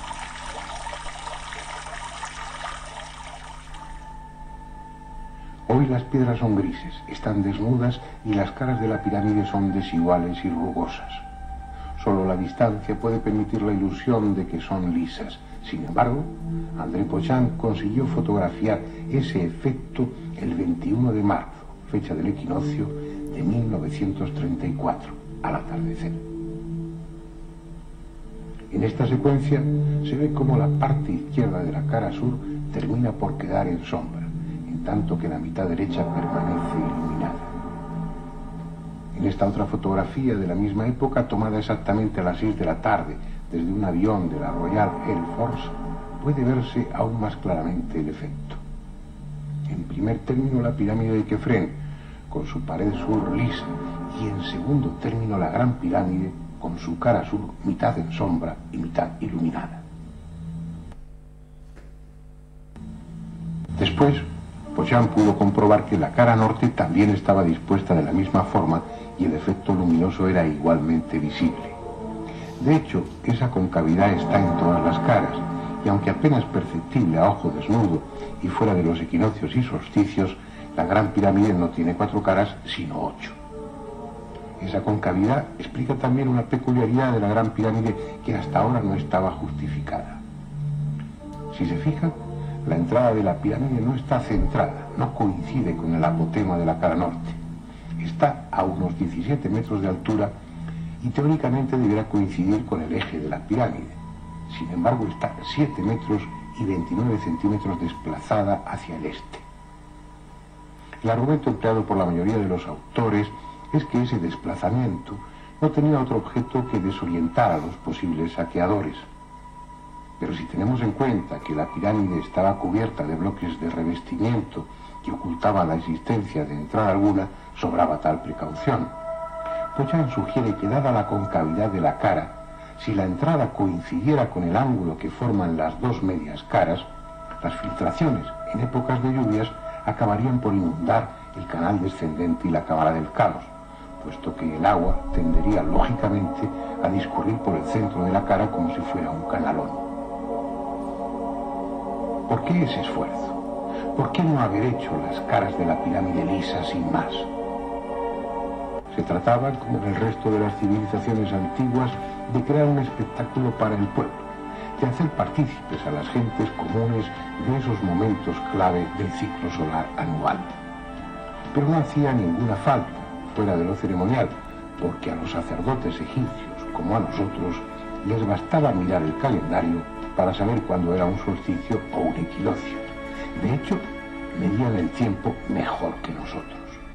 Hoy las piedras son grises, están desnudas y las caras de la pirámide son desiguales y rugosas. Solo la distancia puede permitir la ilusión de que son lisas. Sin embargo, André Pochant consiguió fotografiar ese efecto el 21 de marzo, fecha del equinoccio de 1934, al atardecer. En esta secuencia se ve cómo la parte izquierda de la cara sur termina por quedar en sombra, en tanto que la mitad derecha permanece iluminada. En esta otra fotografía de la misma época, tomada exactamente a las 6 de la tarde desde un avión de la Royal Air Force, puede verse aún más claramente el efecto. En primer término, la pirámide de Kefren, con su pared sur lisa, y en segundo término, la Gran Pirámide, con su cara sur mitad en sombra y mitad iluminada. Después, Pochant pudo comprobar que la cara norte también estaba dispuesta de la misma forma y el efecto luminoso era igualmente visible. De hecho, esa concavidad está en todas las caras, y aunque apenas perceptible a ojo desnudo y fuera de los equinoccios y solsticios, la Gran Pirámide no tiene 4 caras, sino 8. Esa concavidad explica también una peculiaridad de la Gran Pirámide que hasta ahora no estaba justificada. Si se fijan, la entrada de la pirámide no está centrada, no coincide con el apotema de la cara norte. Está a unos 17 metros de altura y teóricamente deberá coincidir con el eje de la pirámide. Sin embargo, está 7 metros y 29 centímetros desplazada hacia el este. El argumento empleado por la mayoría de los autores es que ese desplazamiento no tenía otro objeto que desorientar a los posibles saqueadores. Pero si tenemos en cuenta que la pirámide estaba cubierta de bloques de revestimiento que ocultaban la existencia de entrada alguna, sobraba tal precaución. Pochant sugiere que dada la concavidad de la cara, si la entrada coincidiera con el ángulo que forman las dos medias caras, las filtraciones en épocas de lluvias acabarían por inundar el canal descendente y la cámara del Calos, puesto que el agua tendería lógicamente a discurrir por el centro de la cara como si fuera un canalón. ¿Por qué ese esfuerzo? ¿Por qué no haber hecho las caras de la pirámide lisas sin más? Se trataba, como en el resto de las civilizaciones antiguas, de crear un espectáculo para el pueblo, de hacer partícipes a las gentes comunes de esos momentos clave del ciclo solar anual. Pero no hacía ninguna falta, fuera de lo ceremonial, porque a los sacerdotes egipcios, como a nosotros, les bastaba mirar el calendario para saber cuándo era un solsticio o un equinoccio. De hecho, medían el tiempo mejor que nosotros.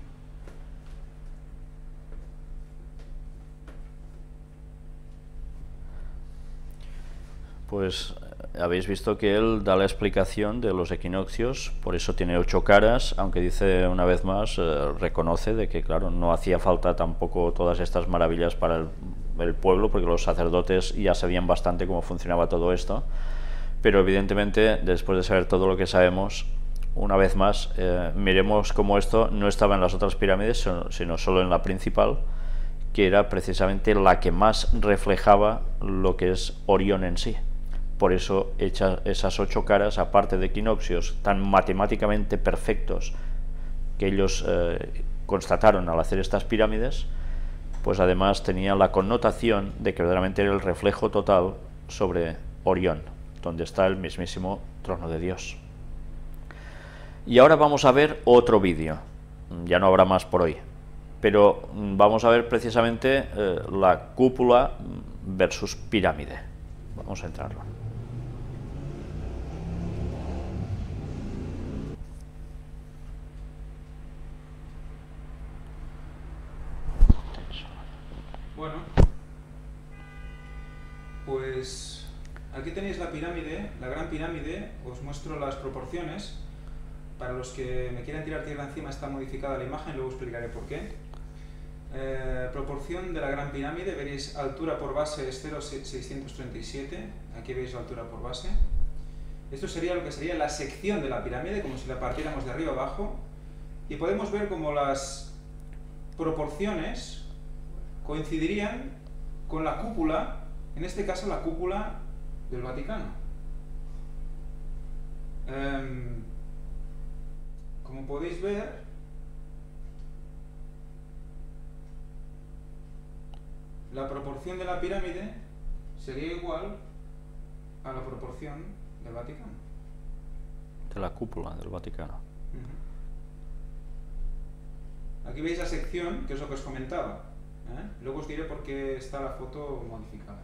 Pues habéis visto que él da la explicación de los equinoccios, por eso tiene 8 caras, aunque dice una vez más, reconoce de que claro, no hacía falta tampoco todas estas maravillas para el pueblo, porque los sacerdotes ya sabían bastante cómo funcionaba todo esto, pero evidentemente después de saber todo lo que sabemos, una vez más, miremos cómo esto no estaba en las otras pirámides, sino solo en la principal, que era precisamente la que más reflejaba lo que es Orión en sí. Por eso hecha esas 8 caras, aparte de equinoccios tan matemáticamente perfectos que ellos constataron al hacer estas pirámides, pues además tenía la connotación de que verdaderamente era el reflejo total sobre Orión, donde está el mismísimo trono de Dios. Y ahora vamos a ver otro vídeo, ya no habrá más por hoy, pero vamos a ver precisamente la cúpula versus pirámide. Vamos a entrarlo. Bueno, pues aquí tenéis la pirámide, la gran pirámide. Os muestro las proporciones. Para los que me quieran tirar tierra encima, está modificada la imagen, luego explicaré por qué. Proporción de la gran pirámide, veréis altura por base es 0,637, aquí veis la altura por base. Esto sería lo que sería la sección de la pirámide, como si la partiéramos de arriba abajo, y podemos ver cómo las proporciones coincidirían con la cúpula, en este caso la cúpula del Vaticano. Como podéis ver, la proporción de la pirámide sería igual a la proporción del Vaticano. De la cúpula del Vaticano. Aquí veis la sección, que es lo que os comentaba. Luego os diré por qué está la foto modificada.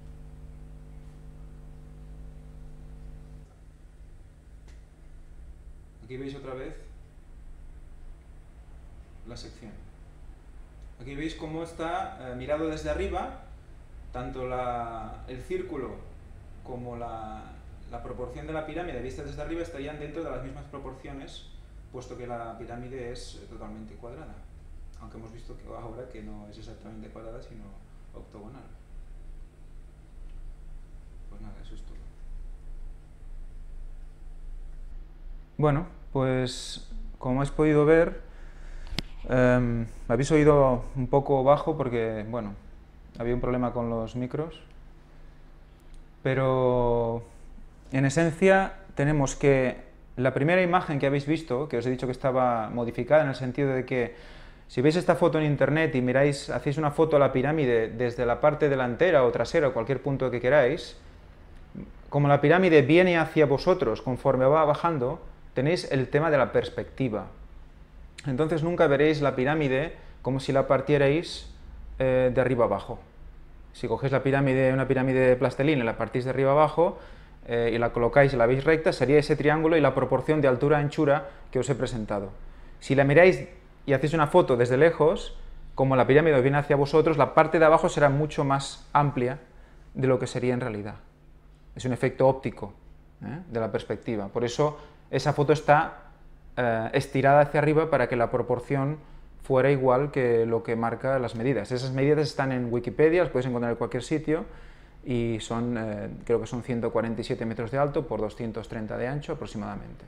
Aquí veis otra vez la sección. Aquí veis cómo está mirado desde arriba, tanto el círculo como la proporción de la pirámide vista desde arriba estarían dentro de las mismas proporciones, puesto que la pirámide es totalmente cuadrada, aunque hemos visto que ahora que no es exactamente cuadrada, sino octogonal. Pues nada, eso es todo. Bueno, pues como habéis podido ver, me habéis oído un poco bajo porque, bueno, había un problema con los micros, pero en esencia tenemos que la primera imagen que habéis visto, que os he dicho que estaba modificada en el sentido de que si veis esta foto en internet y miráis, hacéis una foto a la pirámide desde la parte delantera o trasera o cualquier punto que queráis, como la pirámide viene hacia vosotros conforme va bajando, tenéis el tema de la perspectiva. Entonces nunca veréis la pirámide como si la partierais de arriba abajo. Si cogéis la pirámide, una pirámide de plastilina y la partís de arriba abajo y la colocáis y la veis recta, sería ese triángulo y la proporción de altura-anchura que os he presentado. Si la miráis y hacéis una foto desde lejos, como la pirámide viene hacia vosotros, la parte de abajo será mucho más amplia de lo que sería en realidad. Es un efecto óptico de la perspectiva. Por eso esa foto está estirada hacia arriba para que la proporción fuera igual que lo que marca las medidas. Esas medidas están en Wikipedia, las podéis encontrar en cualquier sitio y son, creo que son 147 metros de alto por 230 de ancho aproximadamente.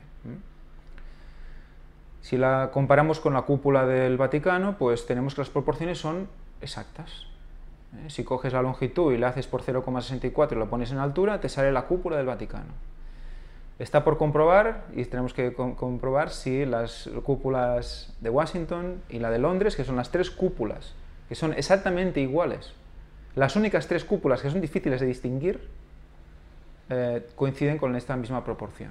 Si la comparamos con la cúpula del Vaticano, pues tenemos que las proporciones son exactas. Si coges la longitud y la haces por 0,64 y lo pones en altura, te sale la cúpula del Vaticano. Está por comprobar, y tenemos que comprobar si las cúpulas de Washington y la de Londres, que son las 3 cúpulas que son exactamente iguales. Las únicas 3 cúpulas que son difíciles de distinguir coinciden con esta misma proporción.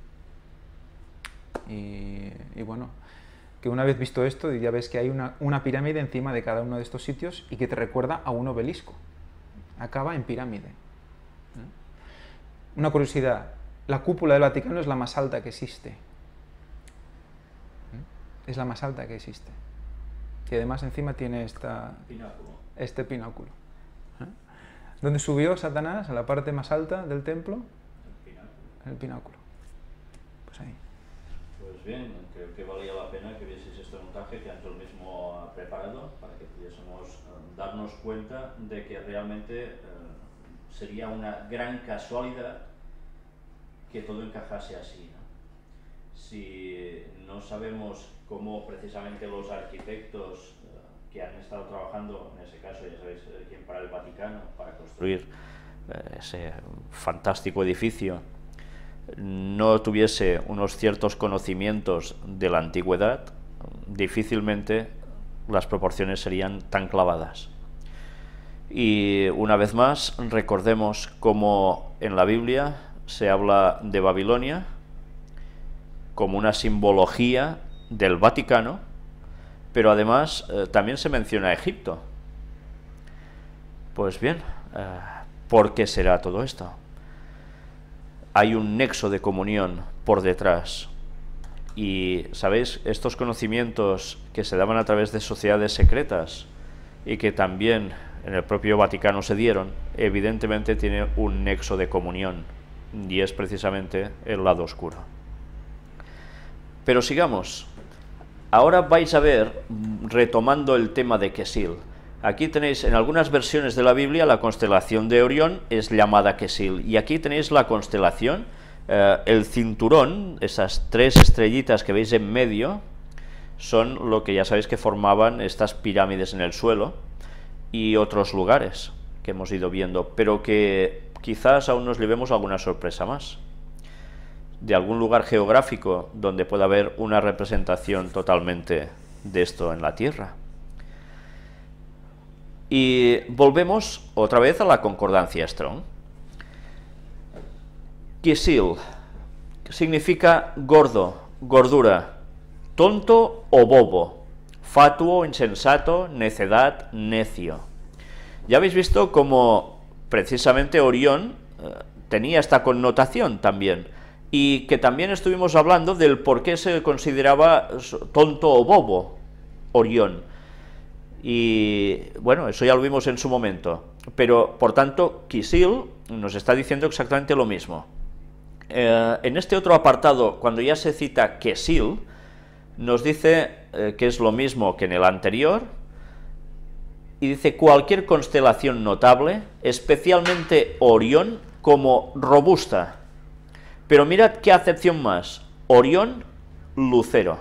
Y bueno, que una vez visto esto, ya ves que hay una pirámide encima de cada uno de estos sitios y que te recuerda a un obelisco. Acaba en pirámide. Una curiosidad, la cúpula del Vaticano es la más alta que existe. Es la más alta que existe. Y además encima tiene este pináculo. ¿Dónde subió Satanás? ¿A la parte más alta del templo? En el pináculo. Pues ahí. Pues bien, creo que valía la pena que vieseis este montaje que Ángel mismo ha preparado para que pudiésemos darnos cuenta de que realmente sería una gran casualidad que todo encajase así, ¿no? Si no sabemos cómo precisamente los arquitectos que han estado trabajando, en ese caso ya sabéis quién, para el Vaticano, para construir ese fantástico edificio, no tuviese unos ciertos conocimientos de la antigüedad, difícilmente las proporciones serían tan clavadas. Y una vez más, recordemos cómo en la Biblia se habla de Babilonia como una simbología del Vaticano, pero además también se menciona Egipto. Pues bien, ¿por qué será todo esto? Hay un nexo de comunión por detrás. Y, ¿sabéis? Estos conocimientos que se daban a través de sociedades secretas y que también en el propio Vaticano se dieron, evidentemente tiene un nexo de comunión, y es precisamente el lado oscuro. Pero sigamos. Ahora vais a ver, retomando el tema de Kesil, aquí tenéis en algunas versiones de la Biblia la constelación de Orión es llamada Kesil, y aquí tenéis la constelación, el cinturón, esas 3 estrellitas que veis en medio, son lo que ya sabéis que formaban estas pirámides en el suelo, y otros lugares que hemos ido viendo, pero que quizás aún nos llevemos alguna sorpresa más, de algún lugar geográfico donde pueda haber una representación totalmente de esto en la Tierra. Y volvemos otra vez a la concordancia Strong. Kesil significa gordo, gordura, tonto o bobo, fatuo, insensato, necedad, necio. Ya habéis visto cómo precisamente Orión tenía esta connotación también, y que también estuvimos hablando del por qué se consideraba tonto o bobo Orión. Y bueno, eso ya lo vimos en su momento, pero por tanto Kesil nos está diciendo exactamente lo mismo. En este otro apartado, cuando ya se cita Kesil, nos dice que es lo mismo que en el anterior, y dice cualquier constelación notable, especialmente Orión, como robusta. Pero mirad qué acepción más, Orión, lucero.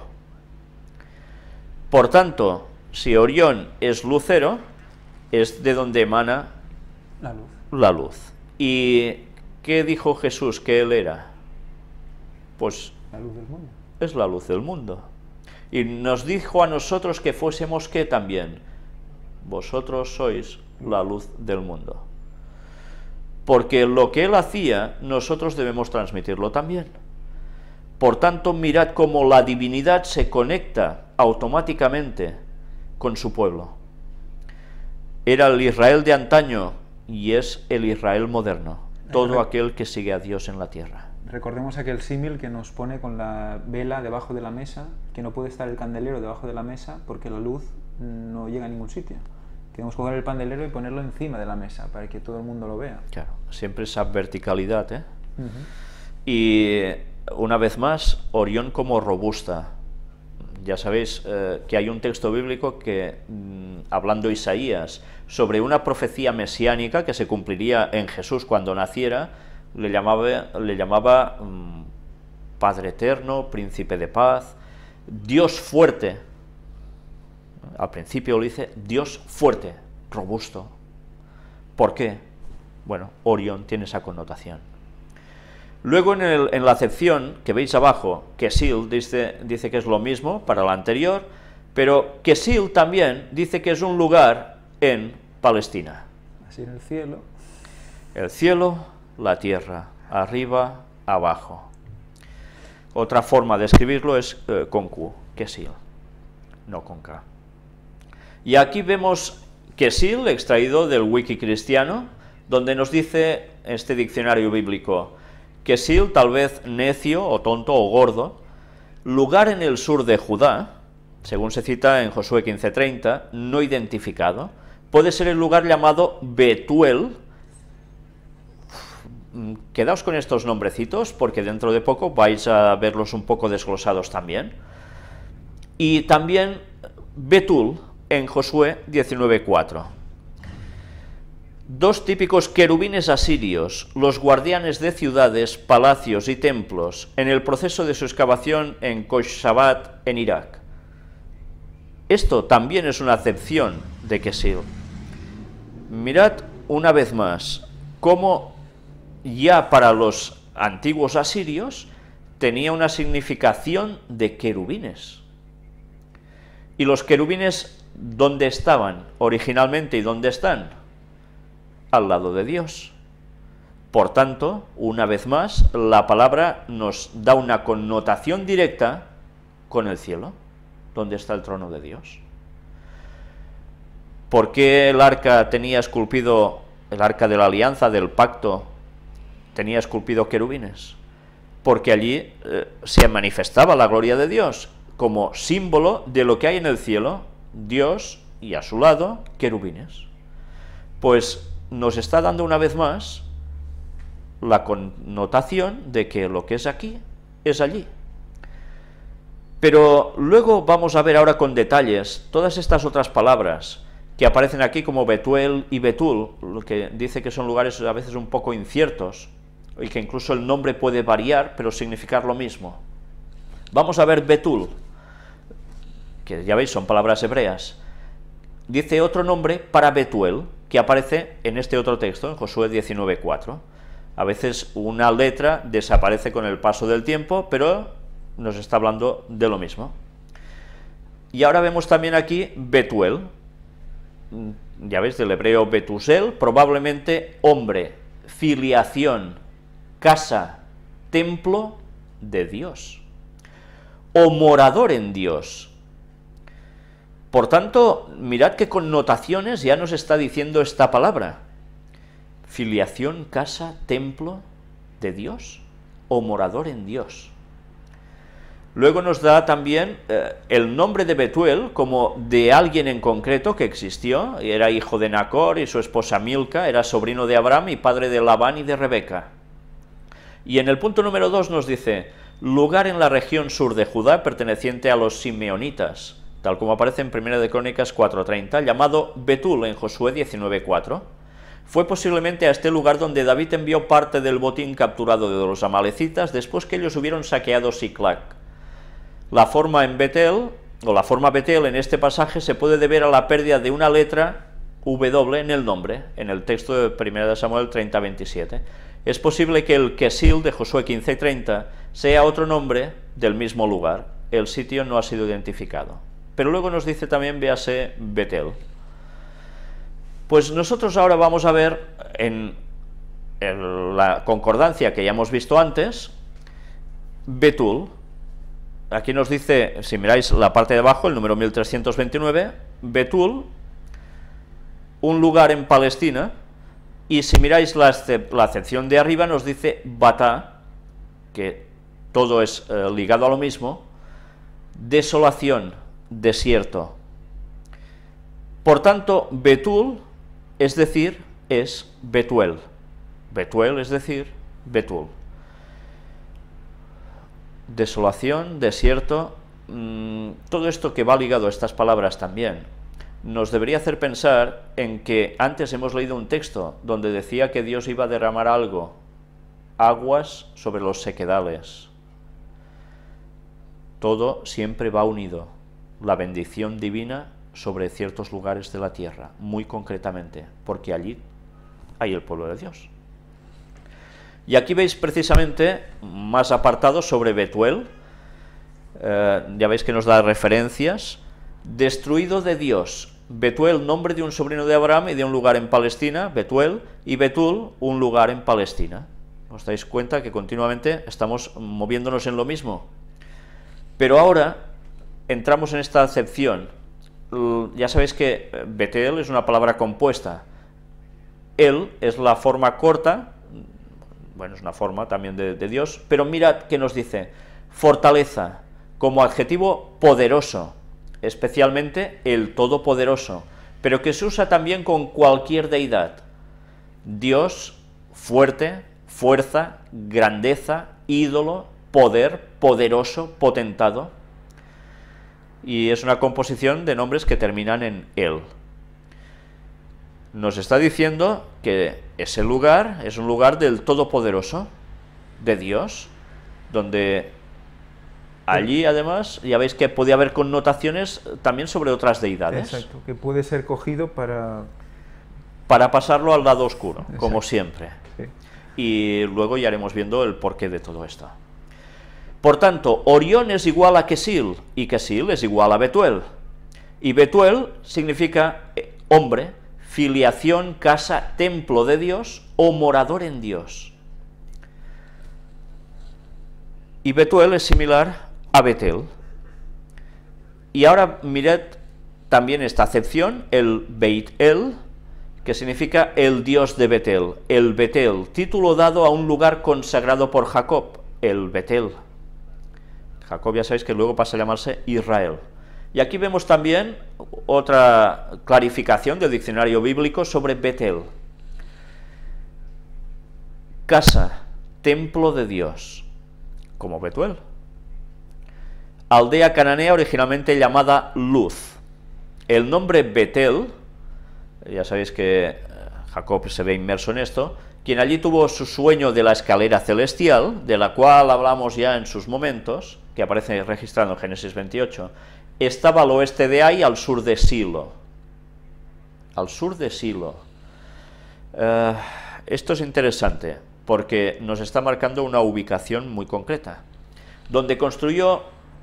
Por tanto, si Orión es lucero, es de donde emana la luz. ¿Y qué dijo Jesús que él era? Pues la luz del mundo. Es la luz del mundo. Y nos dijo a nosotros que fuésemos ¿qué también? Vosotros sois la luz del mundo. Porque lo que él hacía, nosotros debemos transmitirlo también. Por tanto, mirad cómo la divinidad se conecta automáticamente con su pueblo. Era el Israel de antaño y es el Israel moderno, todo aquel que sigue a Dios en la tierra. Recordemos aquel símil que nos pone con la vela debajo de la mesa, que no puede estar el candelero debajo de la mesa porque la luz no llega a ningún sitio. Tenemos que coger el candelero y ponerlo encima de la mesa para que todo el mundo lo vea. Claro, siempre esa verticalidad, ¿eh? Y una vez más, Orión como robusta. Ya sabéis que hay un texto bíblico que, hablando Isaías, sobre una profecía mesiánica que se cumpliría en Jesús cuando naciera, le llamaba Padre Eterno, Príncipe de Paz, Dios fuerte. Al principio le dice Dios fuerte, robusto. ¿Por qué? Bueno, Orión tiene esa connotación. Luego en la acepción que veis abajo, Kesil dice que es lo mismo para la anterior, pero Kesil también dice que es un lugar en Palestina. Así en el cielo. El cielo, la tierra, arriba, abajo. Otra forma de escribirlo es con Q, Kesil, no con K. Y aquí vemos Kesil extraído del Wiki Cristiano, donde nos dice este diccionario bíblico: Kesil, tal vez necio o tonto o gordo, lugar en el sur de Judá, según se cita en Josué 15:30, no identificado, puede ser el lugar llamado Betuel. Quedaos con estos nombrecitos, porque dentro de poco vais a verlos un poco desglosados también. Y también Betul, en Josué 19:4. Dos típicos querubines asirios, los guardianes de ciudades, palacios y templos, en el proceso de su excavación en Khoshsabat, en Irak. Esto también es una acepción de Kesil. Mirad una vez más cómo ya para los antiguos asirios tenía una significación de querubines. ¿Y los querubines dónde estaban originalmente y dónde están? Al lado de Dios. Por tanto, una vez más, la palabra nos da una connotación directa con el cielo, donde está el trono de Dios. ¿Por qué el arca tenía esculpido, el arca de la alianza, del pacto, tenía esculpido querubines? Porque allí se manifestaba la gloria de Dios, como símbolo de lo que hay en el cielo, Dios y a su lado querubines. Pues nos está dando una vez más la connotación de que lo que es aquí es allí. Pero luego vamos a ver ahora con detalles todas estas otras palabras que aparecen aquí como Betuel y Betul, lo que dice que son lugares a veces un poco inciertos y que incluso el nombre puede variar pero significar lo mismo. Vamos a ver Betul, que ya veis son palabras hebreas. Dice otro nombre para Betuel, que aparece en este otro texto, en Josué 19:4. A veces una letra desaparece con el paso del tiempo, pero nos está hablando de lo mismo. Y ahora vemos también aquí Betuel, ya veis, del hebreo Betusel, probablemente hombre, filiación, casa, templo de Dios, o morador en Dios. Por tanto, mirad qué connotaciones ya nos está diciendo esta palabra. Filiación, casa, templo de Dios, o morador en Dios. Luego nos da también el nombre de Betuel como de alguien en concreto que existió, era hijo de Nacor y su esposa Milca, era sobrino de Abraham y padre de Labán y de Rebeca. Y en el punto número 2 nos dice, lugar en la región sur de Judá perteneciente a los simeonitas, tal como aparece en 1 de Crónicas 4:30, llamado Betul en Josué 19:4. Fue posiblemente a este lugar donde David envió parte del botín capturado de los amalecitas después que ellos hubieron saqueado Siclac. La forma en Betel, o la forma Betel en este pasaje se puede deber a la pérdida de una letra W en el nombre, en el texto de 1 de Samuel 30:27. Es posible que el Kesil de Josué 15:30 sea otro nombre del mismo lugar. El sitio no ha sido identificado. Pero luego nos dice también, véase, Betel. Pues nosotros ahora vamos a ver en la concordancia que ya hemos visto antes, Betul. Aquí nos dice, si miráis la parte de abajo, el número 1329, Betul, un lugar en Palestina, y si miráis la acepción de arriba nos dice Batá, que todo es ligado a lo mismo, desolación, desierto. Por tanto, Betul, es decir, es Betuel. Betuel, es decir, Betul. Desolación, desierto, todo esto que va ligado a estas palabras también, nos debería hacer pensar en que antes hemos leído un texto donde decía que Dios iba a derramar algo, aguas sobre los sequedales. Todo siempre va unido, la bendición divina sobre ciertos lugares de la tierra, muy concretamente, porque allí hay el pueblo de Dios. Y aquí veis precisamente más apartados sobre Betuel, ya veis que nos da referencias, destruido de Dios, Betuel, nombre de un sobrino de Abraham y de un lugar en Palestina, Betuel, y Betul, un lugar en Palestina. ¿Os dais cuenta que continuamente estamos moviéndonos en lo mismo? Pero ahora entramos en esta acepción. Ya sabéis que Betel es una palabra compuesta. El es la forma corta, bueno, es una forma también de Dios, pero mirad que nos dice, fortaleza, como adjetivo poderoso, especialmente el Todopoderoso, pero que se usa también con cualquier deidad. Dios, fuerte, fuerza, grandeza, ídolo, poder, poderoso, potentado, y es una composición de nombres que terminan en el. Nos está diciendo que ese lugar es un lugar del Todopoderoso, de Dios, donde allí además ya veis que podía haber connotaciones también sobre otras deidades. Exacto, que puede ser cogido para pasarlo al lado oscuro, exacto, como siempre. Sí. Y luego ya iremos viendo el porqué de todo esto. Por tanto, Orión es igual a Kesil, y Kesil es igual a Betuel. Y Betuel significa hombre, filiación, casa, templo de Dios o morador en Dios. Y Betuel es similar a Betel. Y ahora mirad también esta acepción, el Beit El, que significa el Dios de Betel, el Betel, título dado a un lugar consagrado por Jacob, el Betel. Jacob ya sabéis que luego pasa a llamarse Israel. Y aquí vemos también otra clarificación del diccionario bíblico sobre Betel. Casa, templo de Dios, como Betuel. Aldea cananea originalmente llamada Luz. El nombre Betel, ya sabéis que Jacob se ve inmerso en esto, quien allí tuvo su sueño de la escalera celestial, de la cual hablamos ya en sus momentos, que aparece registrado en Génesis 28, estaba al oeste de Ai, al sur de Silo. Al sur de Silo. Esto es interesante, porque nos está marcando una ubicación muy concreta, donde construyó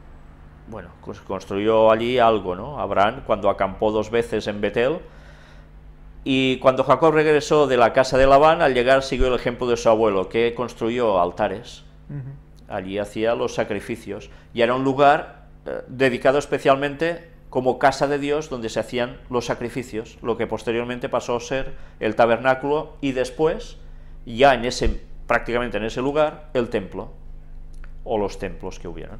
allí algo, ¿no? Abraham, cuando acampó 2 veces en Betel, y cuando Jacob regresó de la casa de Labán, al llegar siguió el ejemplo de su abuelo, que construyó altares. Allí hacía los sacrificios, y era un lugar dedicado especialmente como casa de Dios, donde se hacían los sacrificios, lo que posteriormente pasó a ser el tabernáculo, y después, ya prácticamente en ese lugar, el templo, o los templos que hubieran.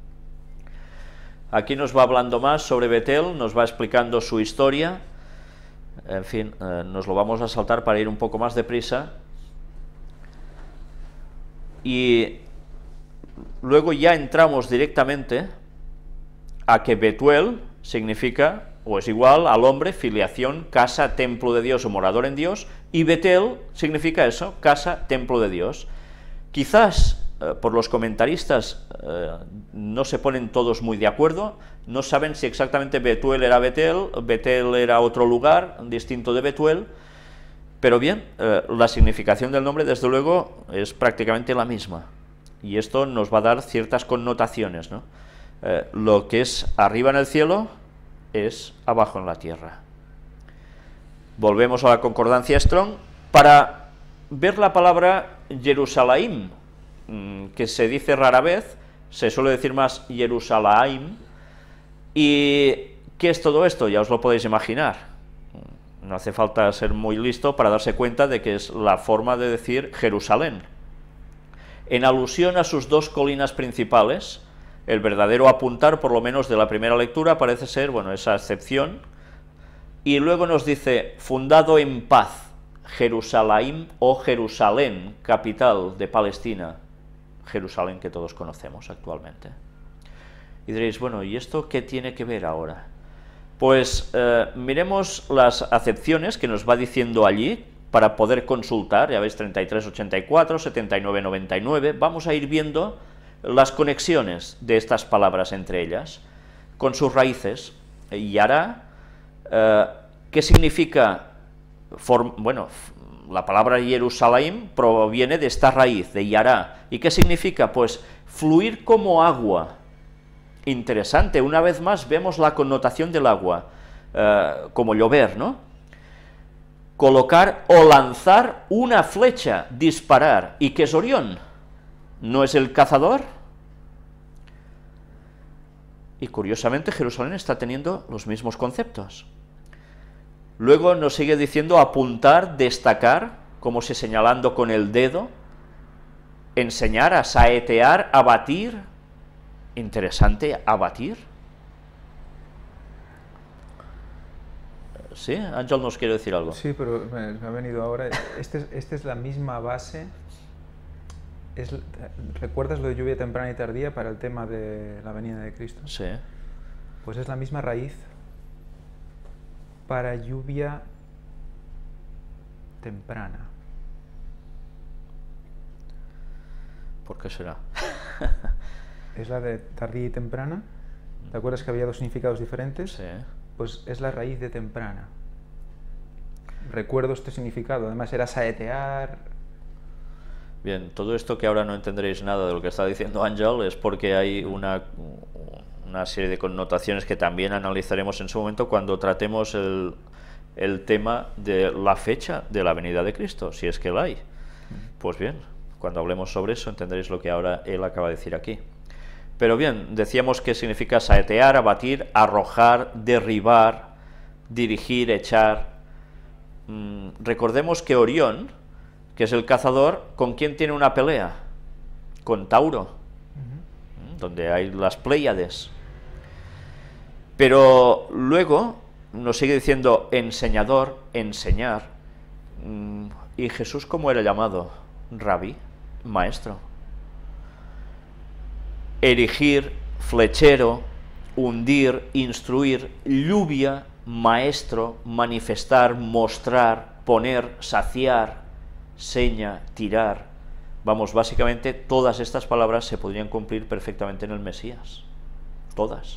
Aquí nos va hablando más sobre Betel, nos va explicando su historia, en fin, nos lo vamos a saltar para ir un poco más deprisa, y luego ya entramos directamente a que Betuel significa, o es igual al hombre, filiación, casa, templo de Dios o morador en Dios, y Betel significa eso, casa, templo de Dios. Quizás por los comentaristas no se ponen todos muy de acuerdo, no saben si exactamente Betuel era Betel, Betel era otro lugar distinto de Betuel, pero bien, la significación del nombre desde luego es prácticamente la misma, y esto nos va a dar ciertas connotaciones, ¿no? Lo que es arriba en el cielo es abajo en la tierra. Volvemos a la concordancia Strong para ver la palabra Jerusalem, que se dice rara vez, se suele decir más Jerusalem. ¿Y qué es todo esto? Ya os lo podéis imaginar. No hace falta ser muy listo para darse cuenta de que es la forma de decir Jerusalén. En alusión a sus 2 colinas principales, el verdadero apuntar, por lo menos de la primera lectura, parece ser, bueno, esa excepción, y luego nos dice, fundado en paz, Jerusalén o Jerusalén, capital de Palestina, Jerusalén que todos conocemos actualmente. Y diréis, bueno, ¿y esto qué tiene que ver ahora? Pues miremos las acepciones que nos va diciendo allí, para poder consultar, ya veis, 3384, 7999, vamos a ir viendo las conexiones de estas palabras entre ellas, con sus raíces. Yará, ¿qué significa? Bueno, la palabra Jerusalén proviene de esta raíz, de Yará. ¿Y qué significa? Pues fluir como agua. Interesante, una vez más vemos la connotación del agua. como llover, ¿no? Colocar o lanzar una flecha, disparar. ¿Y qué es Orión? ¿No es el cazador? Y curiosamente Jerusalén está teniendo los mismos conceptos. Luego nos sigue diciendo apuntar, destacar, como si señalando con el dedo, enseñar, a saetear, abatir. Interesante, abatir. ¿Sí? Ángel nos quiere decir algo. Sí, pero me ha venido ahora. Esta es la misma base. ¿Recuerdas lo de lluvia temprana y tardía para el tema de la venida de Cristo? Sí. Pues es la misma raíz para lluvia temprana. ¿Por qué será? Es la de tardía y temprana. ¿Te acuerdas que había dos significados diferentes? Sí. Pues es la raíz de temprana. Recuerdo este significado. Además era saetear. Bien, todo esto que ahora no entenderéis nada de lo que está diciendo Ángel es porque hay una serie de connotaciones que también analizaremos en su momento cuando tratemos el tema de la fecha de la venida de Cristo, si es que la hay. Pues bien, cuando hablemos sobre eso entenderéis lo que ahora él acaba de decir aquí. Pero bien, decíamos que significa saetear, abatir, arrojar, derribar, dirigir, echar. Recordemos que Orión, que es el cazador, ¿con quién tiene una pelea? Con Tauro, donde hay las Pléyades. Pero luego nos sigue diciendo enseñador, enseñar. ¿Y Jesús cómo era llamado? Rabí, maestro. Erigir, flechero, hundir, instruir, lluvia, maestro, manifestar, mostrar, poner, saciar, seña, tirar. Vamos, básicamente todas estas palabras se podrían cumplir perfectamente en el Mesías. Todas.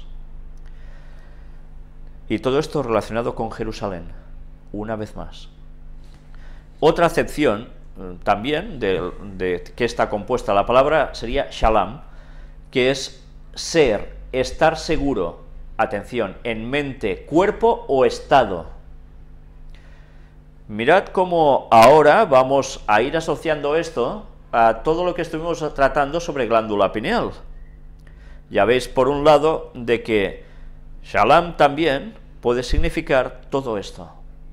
Y todo esto relacionado con Jerusalén, una vez más. Otra acepción también de que está compuesta la palabra sería shalom, que es ser, estar seguro, atención, en mente, cuerpo o estado. Mirad cómo ahora vamos a ir asociando esto a todo lo que estuvimos tratando sobre glándula pineal. Ya veis por un lado de que shalom también puede significar todo esto.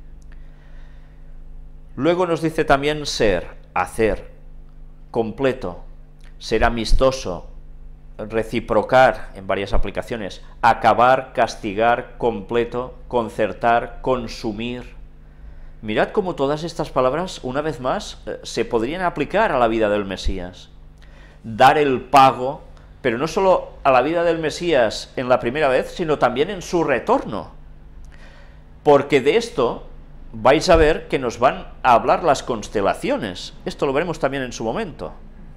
Luego nos dice también ser, hacer, completo, ser amistoso, reciprocar en varias aplicaciones, acabar, castigar, completo, concertar, consumir. Mirad cómo todas estas palabras, una vez más, se podrían aplicar a la vida del Mesías. Dar el pago, pero no solo a la vida del Mesías en la primera vez, sino también en su retorno. Porque de esto vais a ver que nos van a hablar las constelaciones. Esto lo veremos también en su momento.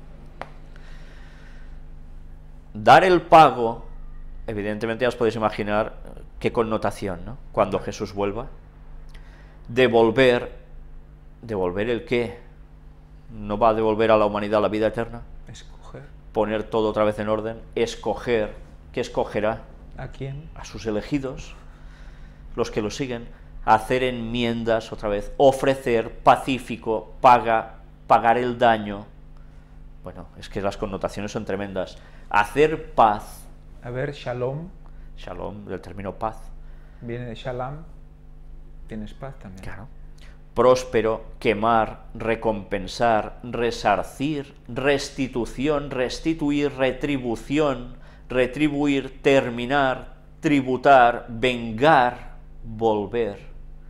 Dar el pago, evidentemente ya os podéis imaginar qué connotación, ¿no? Cuando Jesús vuelva. Devolver el qué. No va a devolver a la humanidad la vida eterna. Escoger. Poner todo otra vez en orden. Escoger. ¿Qué escogerá? ¿A quién? A sus elegidos, los que lo siguen. Hacer enmiendas otra vez. Ofrecer, pacífico, pagar el daño. Bueno, es que las connotaciones son tremendas. Hacer paz. A ver, shalom. Shalom, del término paz. Viene de shalom. Tienes paz también. Claro. Próspero, quemar, recompensar, resarcir, restitución, restituir, retribución, retribuir, terminar, tributar, vengar, volver.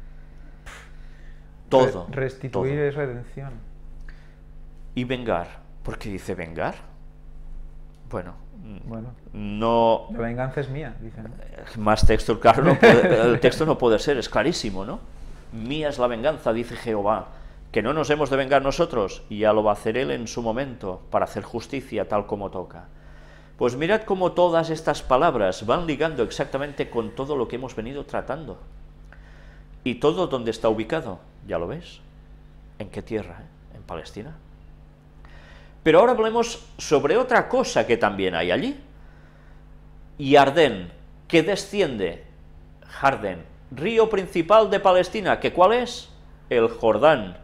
Todo. Restituir todo. es redención. Y vengar. ¿Por qué dice vengar? Bueno, no. La venganza es mía, dicen. Más texto, claro, el texto no puede ser, es clarísimo, ¿no? Mía es la venganza, dice Jehová. Que no nos hemos de vengar nosotros, y ya lo va a hacer Él en su momento, para hacer justicia tal como toca. Pues mirad cómo todas estas palabras van ligando exactamente con todo lo que hemos venido tratando. ¿Y todo dónde está ubicado? ¿Ya lo ves? ¿En qué tierra? ¿En Palestina? Pero ahora hablemos sobre otra cosa que también hay allí. Yardén, que desciende, Jardén, río principal de Palestina, ¿que cuál es? El Jordán.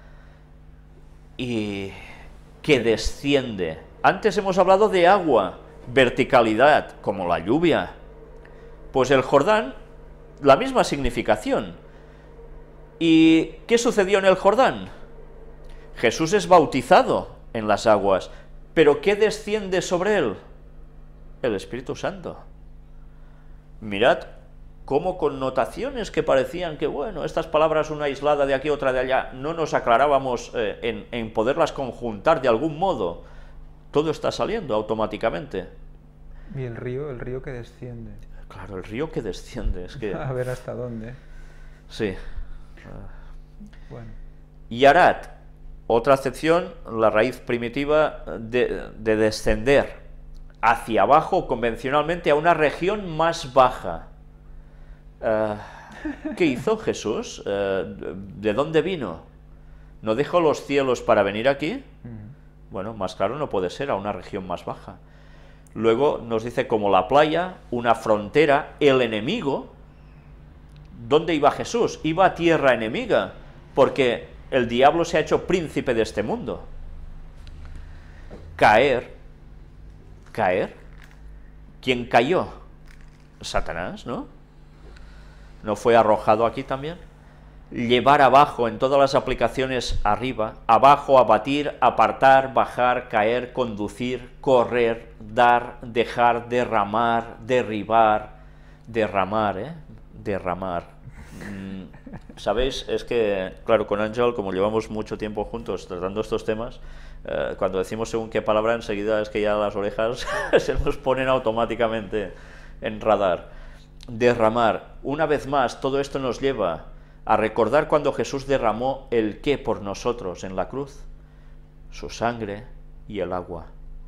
Y que desciende. Antes hemos hablado de agua, verticalidad, como la lluvia. Pues el Jordán, la misma significación. ¿Y qué sucedió en el Jordán? Jesús es bautizado en las aguas, pero ¿qué desciende sobre él? El Espíritu Santo. Mirad cómo connotaciones que parecían que, bueno, estas palabras una aislada de aquí, otra de allá, no nos aclarábamos en poderlas conjuntar de algún modo. Todo está saliendo automáticamente. Y el río que desciende. Claro, el río que desciende, es que... A ver hasta dónde. Sí. Bueno. Yarat, otra acepción, la raíz primitiva de descender hacia abajo, convencionalmente, a una región más baja. ¿Qué hizo Jesús? ¿De dónde vino? ¿No dejó los cielos para venir aquí? Bueno, más claro no puede ser, a una región más baja. Luego nos dice como la playa, una frontera, el enemigo. ¿Dónde iba Jesús? Iba a tierra enemiga, porque el diablo se ha hecho príncipe de este mundo. Caer. ¿Quién cayó? Satanás, ¿no? ¿No fue arrojado aquí también? Llevar abajo, en todas las aplicaciones arriba, abajo, abatir, apartar, bajar, caer, conducir, correr, dar, dejar, derramar, derribar, derramar, derramar. ¿Sabéis? Es que, claro, con Ángel, como llevamos mucho tiempo juntos tratando estos temas, cuando decimos según qué palabra, enseguida es que ya las orejas se nos ponen automáticamente en radar. Derramar. Una vez más, todo esto nos lleva a recordar cuando Jesús derramó el qué por nosotros en la cruz, su sangre y el agua.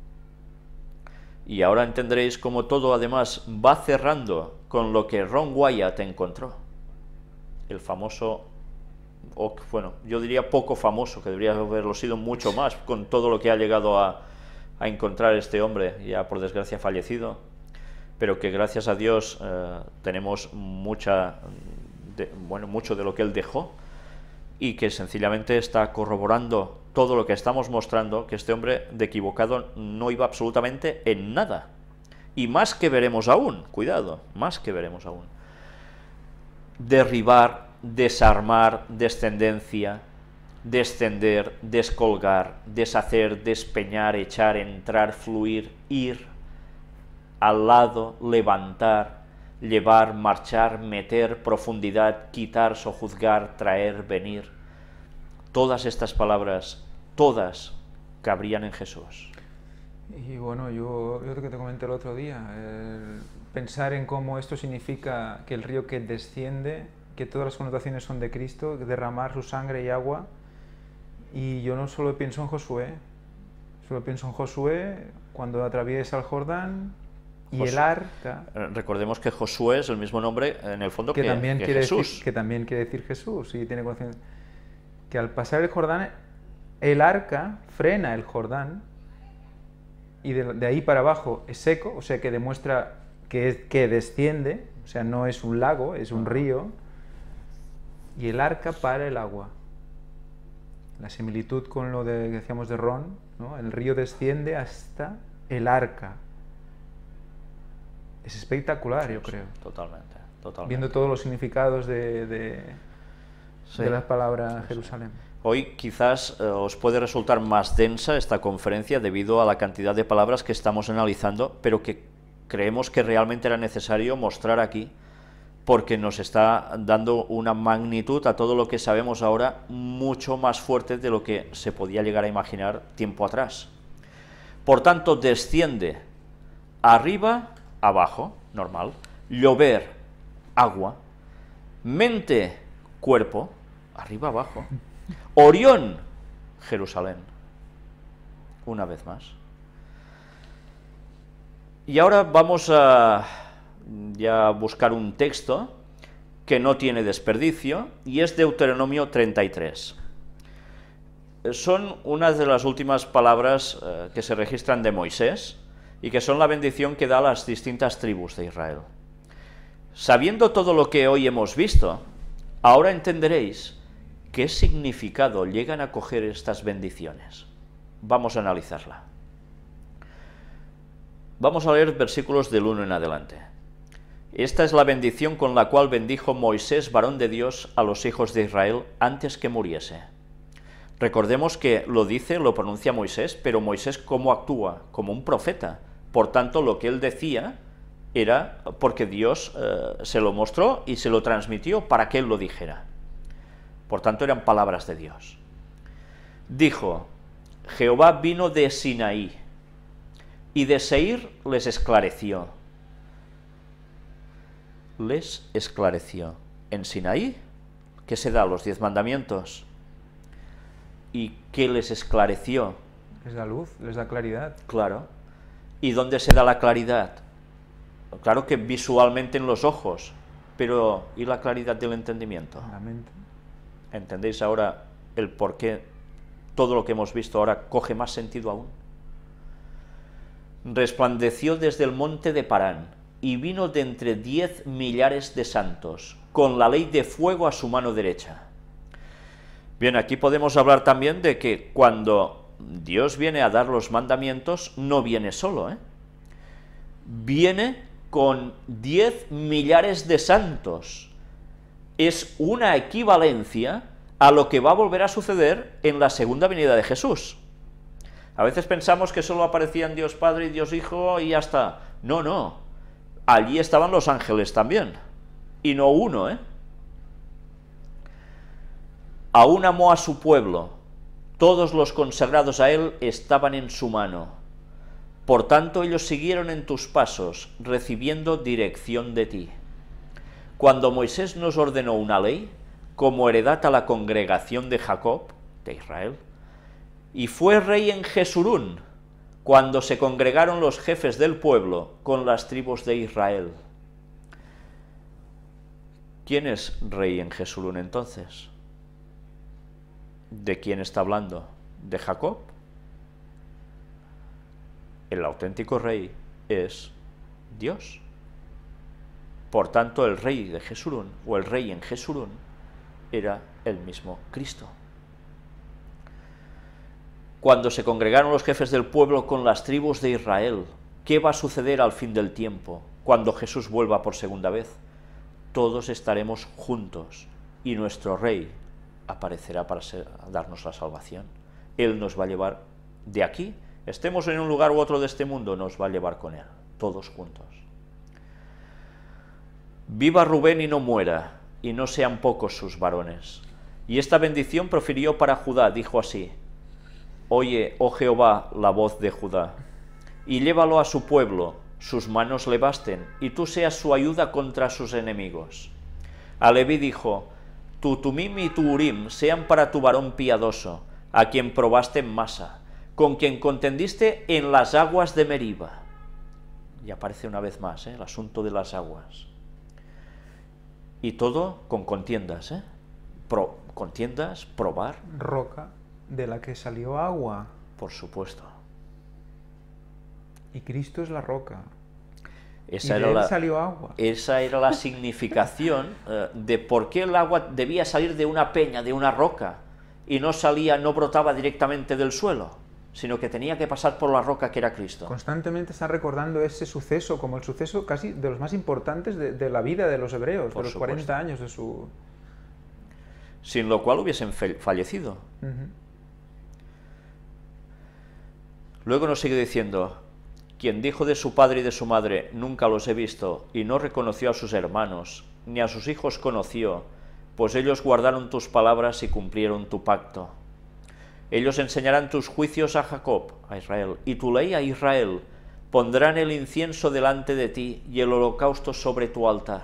Y ahora entenderéis cómo todo además va cerrando con lo que Ron Wyatt encontró, el famoso, o bueno, yo diría poco famoso, que debería haberlo sido mucho más con todo lo que ha llegado a encontrar este hombre, ya por desgracia fallecido, pero que gracias a Dios tenemos mucho de lo que él dejó, y que sencillamente está corroborando todo lo que estamos mostrando, que este hombre de equivocado no iba absolutamente en nada. Y más que veremos aún, cuidado, más que veremos aún. Derribar, desarmar, descendencia, descender, descolgar, deshacer, despeñar, echar, entrar, fluir, ir, al lado, levantar, llevar, marchar, meter, profundidad, quitar, sojuzgar, traer, venir. Todas estas palabras, todas cabrían en Jesús. Y bueno, yo lo que te comenté el otro día, pensar en cómo esto significa que el río que desciende, que todas las connotaciones son de Cristo, derramar su sangre y agua, y yo no solo pienso en Josué, solo pienso en Josué cuando atraviesa el Jordán y el arca. Recordemos que Josué es el mismo nombre en el fondo que también quiere Jesús. Que también quiere decir Jesús, y tiene conocimiento. Que al pasar el Jordán, el arca frena el Jordán, y de ahí para abajo es seco, o sea que demuestra que desciende, o sea, no es un lago, es un río, y el arca para el agua. La similitud con lo que decíamos de Ron, ¿no? El río desciende hasta el arca. Es espectacular, sí, yo creo. Totalmente. Viendo todos los significados de la palabra Jerusalén. Hoy quizás os puede resultar más densa esta conferencia debido a la cantidad de palabras que estamos analizando, pero que creemos que realmente era necesario mostrar aquí, porque nos está dando una magnitud a todo lo que sabemos ahora mucho más fuerte de lo que se podía llegar a imaginar tiempo atrás. Por tanto, desciende arriba, abajo, normal, llover, agua, mente, cuerpo, arriba, abajo, Orión, Jerusalén, una vez más. Y ahora vamos a buscar un texto que no tiene desperdicio, y es Deuteronomio 33. Son unas de las últimas palabras que se registran de Moisés, y que son la bendición que da a las distintas tribus de Israel. Sabiendo todo lo que hoy hemos visto, ahora entenderéis qué significado llegan a coger estas bendiciones. Vamos a analizarla. Vamos a leer versículos del 1 en adelante. Esta es la bendición con la cual bendijo Moisés, varón de Dios, a los hijos de Israel antes que muriese. Recordemos que lo pronuncia Moisés, pero Moisés ¿cómo actúa? Como un profeta. Por tanto, lo que él decía era porque Dios se lo mostró y se lo transmitió para que él lo dijera. Por tanto, eran palabras de Dios. Dijo: Jehová vino de Sinaí, y de Seir les esclareció. Les esclareció. En Sinaí, ¿qué se da? Los 10 mandamientos. ¿Y qué les esclareció? Les da luz, les da claridad. Claro. ¿Y dónde se da la claridad? Claro que visualmente en los ojos, pero ¿y la claridad del entendimiento? En la mente. ¿Entendéis ahora el por qué todo lo que hemos visto ahora coge más sentido aún? Resplandeció desde el monte de Parán, y vino de entre 10 millares de santos, con la ley de fuego a su mano derecha. Bien, aquí podemos hablar también de que cuando Dios viene a dar los mandamientos, no viene solo, viene con 10 millares de santos. Es una equivalencia a lo que va a volver a suceder en la segunda venida de Jesús. A veces pensamos que solo aparecían Dios Padre y Dios Hijo y ya está. No, no. Allí estaban los ángeles también. Y no uno, Aún amó a su pueblo. Todos los consagrados a él estaban en su mano. Por tanto, ellos siguieron en tus pasos, recibiendo dirección de ti. Cuando Moisés nos ordenó una ley, como heredad a la congregación de Jacob, de Israel, y fue rey en Jesurún, cuando se congregaron los jefes del pueblo con las tribus de Israel. ¿Quién es rey en Jesurún entonces? ¿De quién está hablando? ¿De Jacob? El auténtico rey es Dios. Por tanto, el rey de Jesurún, o el rey en Jesurún, era el mismo Cristo. Cuando se congregaron los jefes del pueblo con las tribus de Israel, ¿qué va a suceder al fin del tiempo, cuando Jesús vuelva por segunda vez? Todos estaremos juntos, y nuestro rey aparecerá para darnos la salvación. Él nos va a llevar de aquí, estemos en un lugar u otro de este mundo, nos va a llevar con él, todos juntos. Viva Rubén y no muera, y no sean pocos sus varones. Y esta bendición profirió para Judá, dijo así: Oye, oh Jehová, la voz de Judá, y llévalo a su pueblo, sus manos le basten, y tú seas su ayuda contra sus enemigos. A Leví dijo: Tu Tumim y tu Urim sean para tu varón piadoso, a quien probaste en Masa, con quien contendiste en las aguas de Meriba. Y aparece una vez más, el asunto de las aguas. Y todo con contiendas, contiendas, probar. Roca de la que salió agua. Por supuesto. Y Cristo es la roca. Esa y de él salió agua. Esa era la significación de por qué el agua debía salir de una peña, de una roca, y no brotaba directamente del suelo, sino que tenía que pasar por la roca que era Cristo. Constantemente están recordando ese suceso como el suceso casi de los más importantes de la vida de los hebreos, de los 40 años de su... Sin lo cual hubiesen fallecido. Luego nos sigue diciendo: Quien dijo de su padre y de su madre, nunca los he visto, y no reconoció a sus hermanos, ni a sus hijos conoció, pues ellos guardaron tus palabras y cumplieron tu pacto. Ellos enseñarán tus juicios a Jacob, a Israel, y tu ley a Israel. Pondrán el incienso delante de ti y el holocausto sobre tu altar.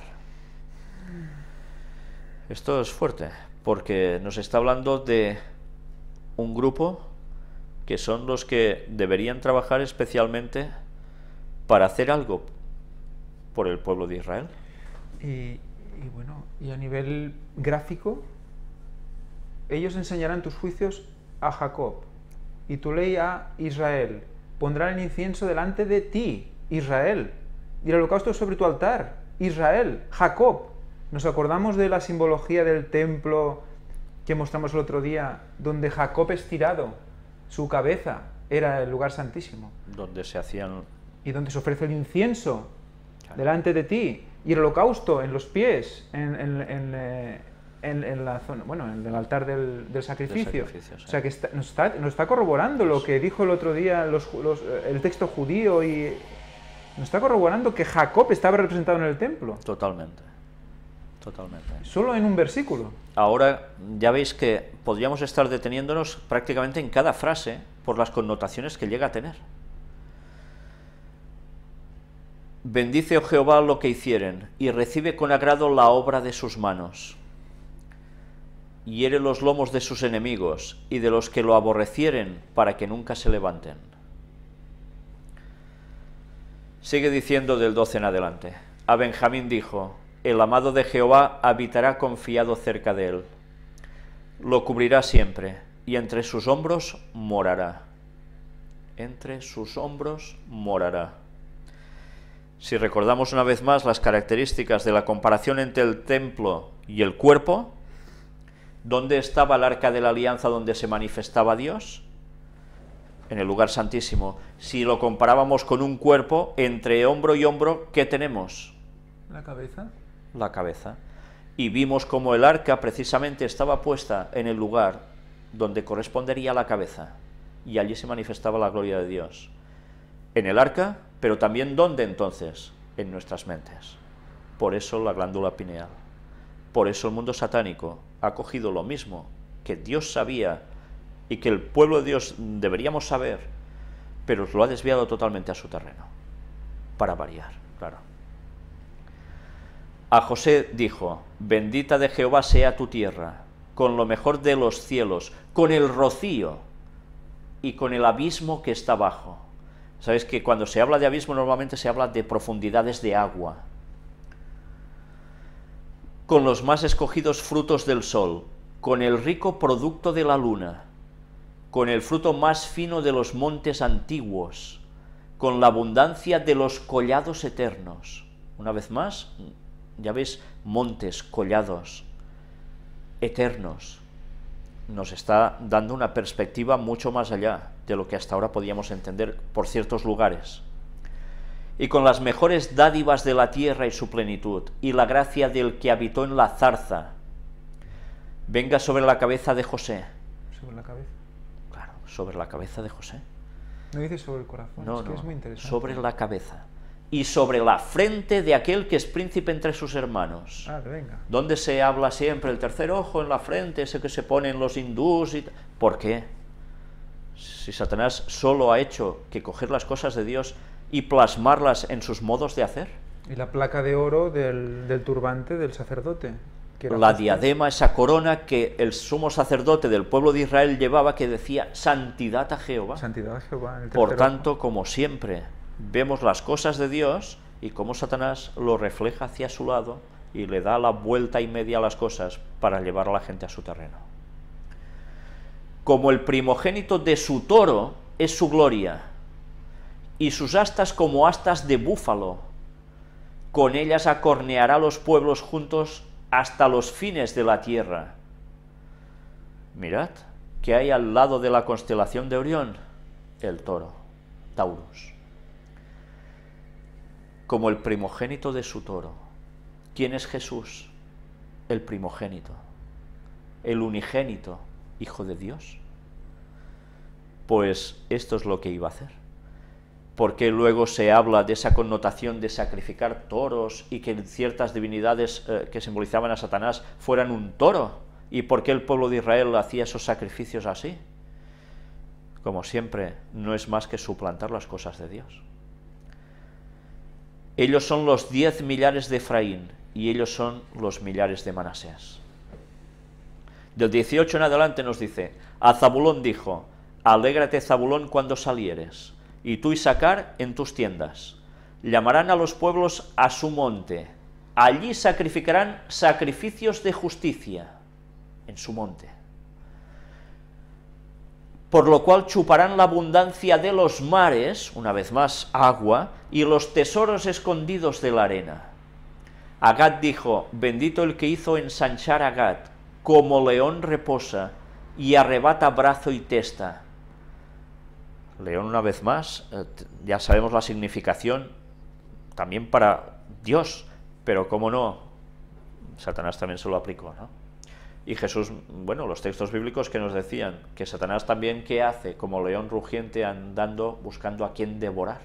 Esto es fuerte, porque nos está hablando de un grupo que son los que deberían trabajar especialmente para hacer algo por el pueblo de Israel. Y bueno, y a nivel gráfico, ellos enseñarán tus juicios a Jacob y tu ley a Israel. Pondrán el incienso delante de ti, Israel, y el holocausto sobre tu altar. Israel, Jacob. ¿Nos acordamos de la simbología del templo que mostramos el otro día, donde Jacob estirado, su cabeza era el lugar santísimo? Donde se hacían... Y donde se ofrece el incienso, Claro. delante de ti, y el holocausto en los pies, en la zona, bueno, en el altar del sacrificio. sacrificio, sí. O sea que nos está corroborando lo que dijo el otro día el texto judío, y nos está corroborando que Jacob estaba representado en el templo, Totalmente. Totalmente. solo en un versículo. Ahora ya veis que podríamos estar deteniéndonos prácticamente en cada frase por las connotaciones que llega a tener. Bendice, oh Jehová, lo que hicieren, y recibe con agrado la obra de sus manos. Hiere los lomos de sus enemigos, y de los que lo aborrecieren, para que nunca se levanten. Sigue diciendo del 12 en adelante. A Benjamín dijo: el amado de Jehová habitará confiado cerca de él. Lo cubrirá siempre, y entre sus hombros morará. Entre sus hombros morará. Si recordamos una vez más las características de la comparación entre el templo y el cuerpo, ¿dónde estaba el arca de la alianza donde se manifestaba Dios? En el lugar santísimo. Si lo comparábamos con un cuerpo, entre hombro y hombro, ¿qué tenemos? ¿La cabeza? La cabeza. Y vimos como el arca precisamente estaba puesta en el lugar donde correspondería a la cabeza, y allí se manifestaba la gloria de Dios. En el arca, pero también ¿dónde entonces? En nuestras mentes. Por eso la glándula pineal. Por eso el mundo satánico ha cogido lo mismo que Dios sabía y que el pueblo de Dios deberíamos saber, pero lo ha desviado totalmente a su terreno, para variar, claro. A José dijo: bendita de Jehová sea tu tierra, con lo mejor de los cielos, con el rocío y con el abismo que está abajo. Sabéis que cuando se habla de abismo normalmente se habla de profundidades de agua. Con los más escogidos frutos del sol, con el rico producto de la luna, con el fruto más fino de los montes antiguos, con la abundancia de los collados eternos. Una vez más, ya veis, montes, collados, eternos. Nos está dando una perspectiva mucho más allá de lo que hasta ahora podíamos entender por ciertos lugares. Y con las mejores dádivas de la tierra y su plenitud, y la gracia del que habitó en la zarza, venga sobre la cabeza de José. ¿Sobre la cabeza? Claro, sobre la cabeza de José. No dice sobre el corazón, No, es que no, es muy interesante. sobre la cabeza. Y sobre la frente de aquel que es príncipe entre sus hermanos. Ah, venga. ¿Dónde se habla siempre el tercer ojo en la frente, ese que se ponen los hindús? ¿Por qué? Si Satanás solo ha hecho que coger las cosas de Dios y plasmarlas en sus modos de hacer. Y la placa de oro del turbante del sacerdote. Que era La justo. diadema, esa corona que el sumo sacerdote del pueblo de Israel llevaba, que decía santidad a Jehová. Santidad a Jehová. En el Por tercer tanto, como siempre, vemos las cosas de Dios y cómo Satanás lo refleja hacia su lado y le da la vuelta y media a las cosas para llevar a la gente a su terreno. Como el primogénito de su toro es su gloria, y sus astas como astas de búfalo, con ellas acorneará los pueblos juntos hasta los fines de la tierra. Mirad, ¿qué hay al lado de la constelación de Orión? El toro, Taurus. Como el primogénito de su toro. ¿Quién es Jesús? El primogénito, el unigénito, Hijo de Dios. Pues esto es lo que iba a hacer. Porque luego se habla de esa connotación de sacrificar toros y que ciertas divinidades que simbolizaban a Satanás fueran un toro? ¿Y por qué el pueblo de Israel hacía esos sacrificios así? Como siempre, no es más que suplantar las cosas de Dios. Ellos son los 10 millares de Efraín y ellos son los millares de Manasés. Del 18 en adelante nos dice: a Zabulón dijo: alégrate, Zabulón, cuando salieres, y tú, Isacar, en tus tiendas. Llamarán a los pueblos a su monte, allí sacrificarán sacrificios de justicia, en su monte. Por lo cual chuparán la abundancia de los mares, una vez más agua, y los tesoros escondidos de la arena. A Gad dijo, bendito el que hizo ensanchar a Gad, como león reposa, y arrebata brazo y testa. León una vez más, ya sabemos la significación, también para Dios, pero cómo no, Satanás también se lo aplicó, ¿no? Y Jesús, bueno, los textos bíblicos que nos decían que Satanás también, ¿qué hace? Como león rugiente andando, buscando a quien devorar.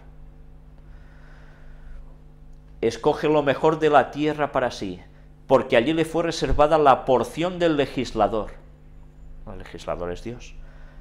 Escoge lo mejor de la tierra para sí, porque allí le fue reservada la porción del legislador. El legislador es Dios.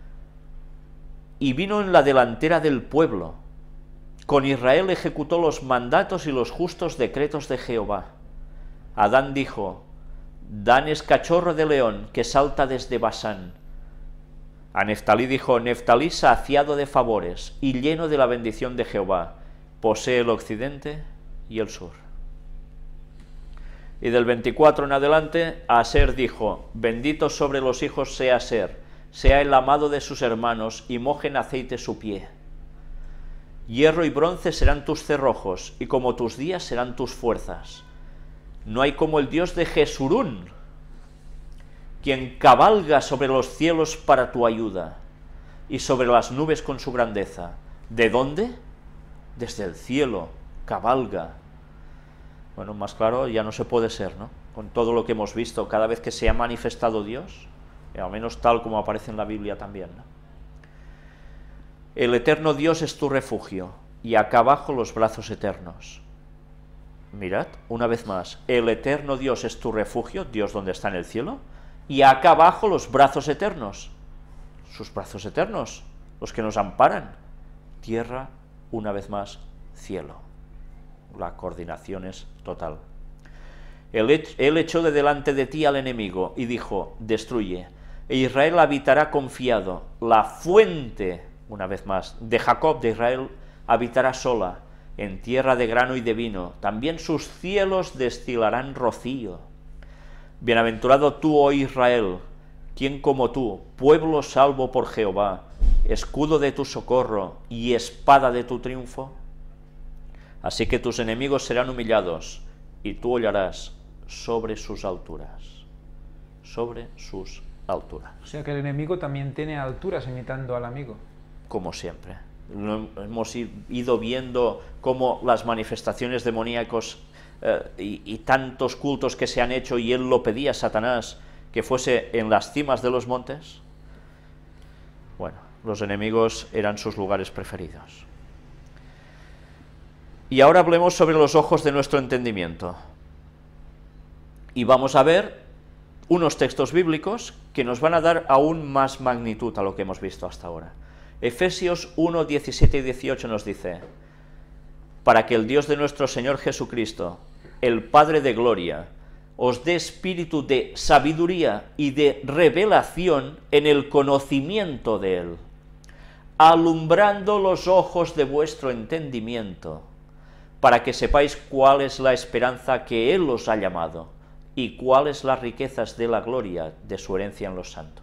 Y vino en la delantera del pueblo. Con Israel ejecutó los mandatos y los justos decretos de Jehová. Adán dijo, Dan es cachorro de león que salta desde Basán. A Neftalí dijo, Neftalí saciado de favores y lleno de la bendición de Jehová, posee el occidente y el sur. Y del 24 en adelante, a Aser dijo, bendito sobre los hijos sea Aser, sea el amado de sus hermanos, y moje en aceite su pie. Hierro y bronce serán tus cerrojos, y como tus días serán tus fuerzas. No hay como el Dios de Jesurún, quien cabalga sobre los cielos para tu ayuda, y sobre las nubes con su grandeza. ¿De dónde? Desde el cielo, cabalga. Bueno, más claro ya no se puede ser, ¿no? Con todo lo que hemos visto, cada vez que se ha manifestado Dios, al menos tal como aparece en la Biblia también, ¿no? El eterno Dios es tu refugio, y acá abajo los brazos eternos. Mirad, una vez más, el eterno Dios es tu refugio, Dios donde está en el cielo, y acá abajo los brazos eternos, sus brazos eternos, los que nos amparan. Tierra, una vez más, cielo. La coordinación es total. Él echó de delante de ti al enemigo y dijo, destruye, e Israel habitará confiado, la fuente, una vez más, de Jacob, de Israel, habitará sola, en tierra de grano y de vino, también sus cielos destilarán rocío. Bienaventurado tú, oh Israel, ¿quién como tú, pueblo salvo por Jehová, escudo de tu socorro y espada de tu triunfo? Así que tus enemigos serán humillados, y tú hollarás sobre sus alturas. Sobre sus alturas. O sea que el enemigo también tiene alturas imitando al amigo. Como siempre. Hemos ido viendo cómo las manifestaciones demoníacas y tantos cultos que se han hecho, y él lo pedía a Satanás, que fuese en las cimas de los montes. Bueno, los enemigos eran sus lugares preferidos. Y ahora hablemos sobre los ojos de nuestro entendimiento. Y vamos a ver unos textos bíblicos que nos van a dar aún más magnitud a lo que hemos visto hasta ahora. Efesios 1, 17 y 18 nos dice, para que el Dios de nuestro Señor Jesucristo, el Padre de gloria, os dé espíritu de sabiduría y de revelación en el conocimiento de Él, alumbrando los ojos de vuestro entendimiento, para que sepáis cuál es la esperanza que Él os ha llamado, y cuáles las riquezas de la gloria de su herencia en los santos.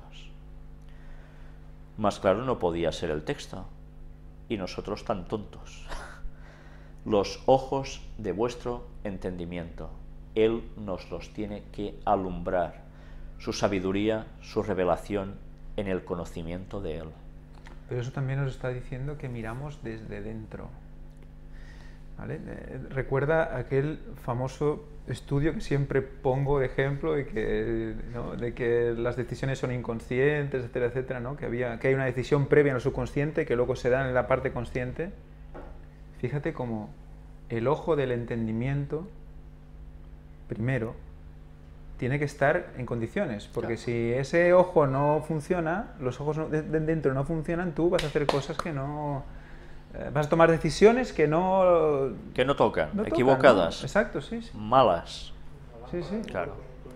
Más claro no podía ser el texto, y nosotros tan tontos. Los ojos de vuestro entendimiento, Él nos los tiene que alumbrar, su sabiduría, su revelación en el conocimiento de Él. Pero eso también nos está diciendo que miramos desde dentro. ¿Vale? Recuerda aquel famoso estudio que siempre pongo de ejemplo de que, ¿no?, de que las decisiones son inconscientes, etcétera, etcétera, ¿no? Que hay una decisión previa en el subconsciente que luego se da en la parte consciente. Fíjate cómo el ojo del entendimiento, primero, tiene que estar en condiciones, porque claro, si ese ojo no funciona, los ojos de dentro no funcionan, tú vas a hacer cosas que no... vas a tomar decisiones que no tocan, equivocadas, ¿no? Exacto, sí, sí. Malas. Sí, sí. Claro.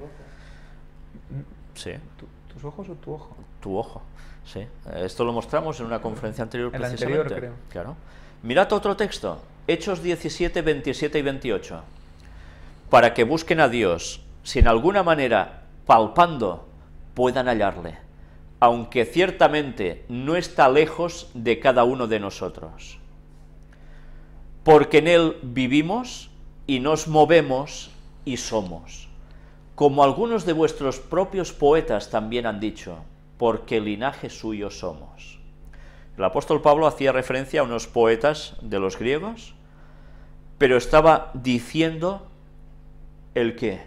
Sí. ¿Tus ojos o tu ojo? Tu ojo, sí. Esto lo mostramos en una conferencia anterior, el precisamente. Anterior, creo. Claro. Mirad otro texto, Hechos 17, 27 y 28. Para que busquen a Dios, si en alguna manera, palpando, puedan hallarle, aunque ciertamente no está lejos de cada uno de nosotros. Porque en Él vivimos y nos movemos y somos. Como algunos de vuestros propios poetas también han dicho, porque linaje suyo somos. El apóstol Pablo hacía referencia a unos poetas de los griegos, pero estaba diciendo ¿el qué?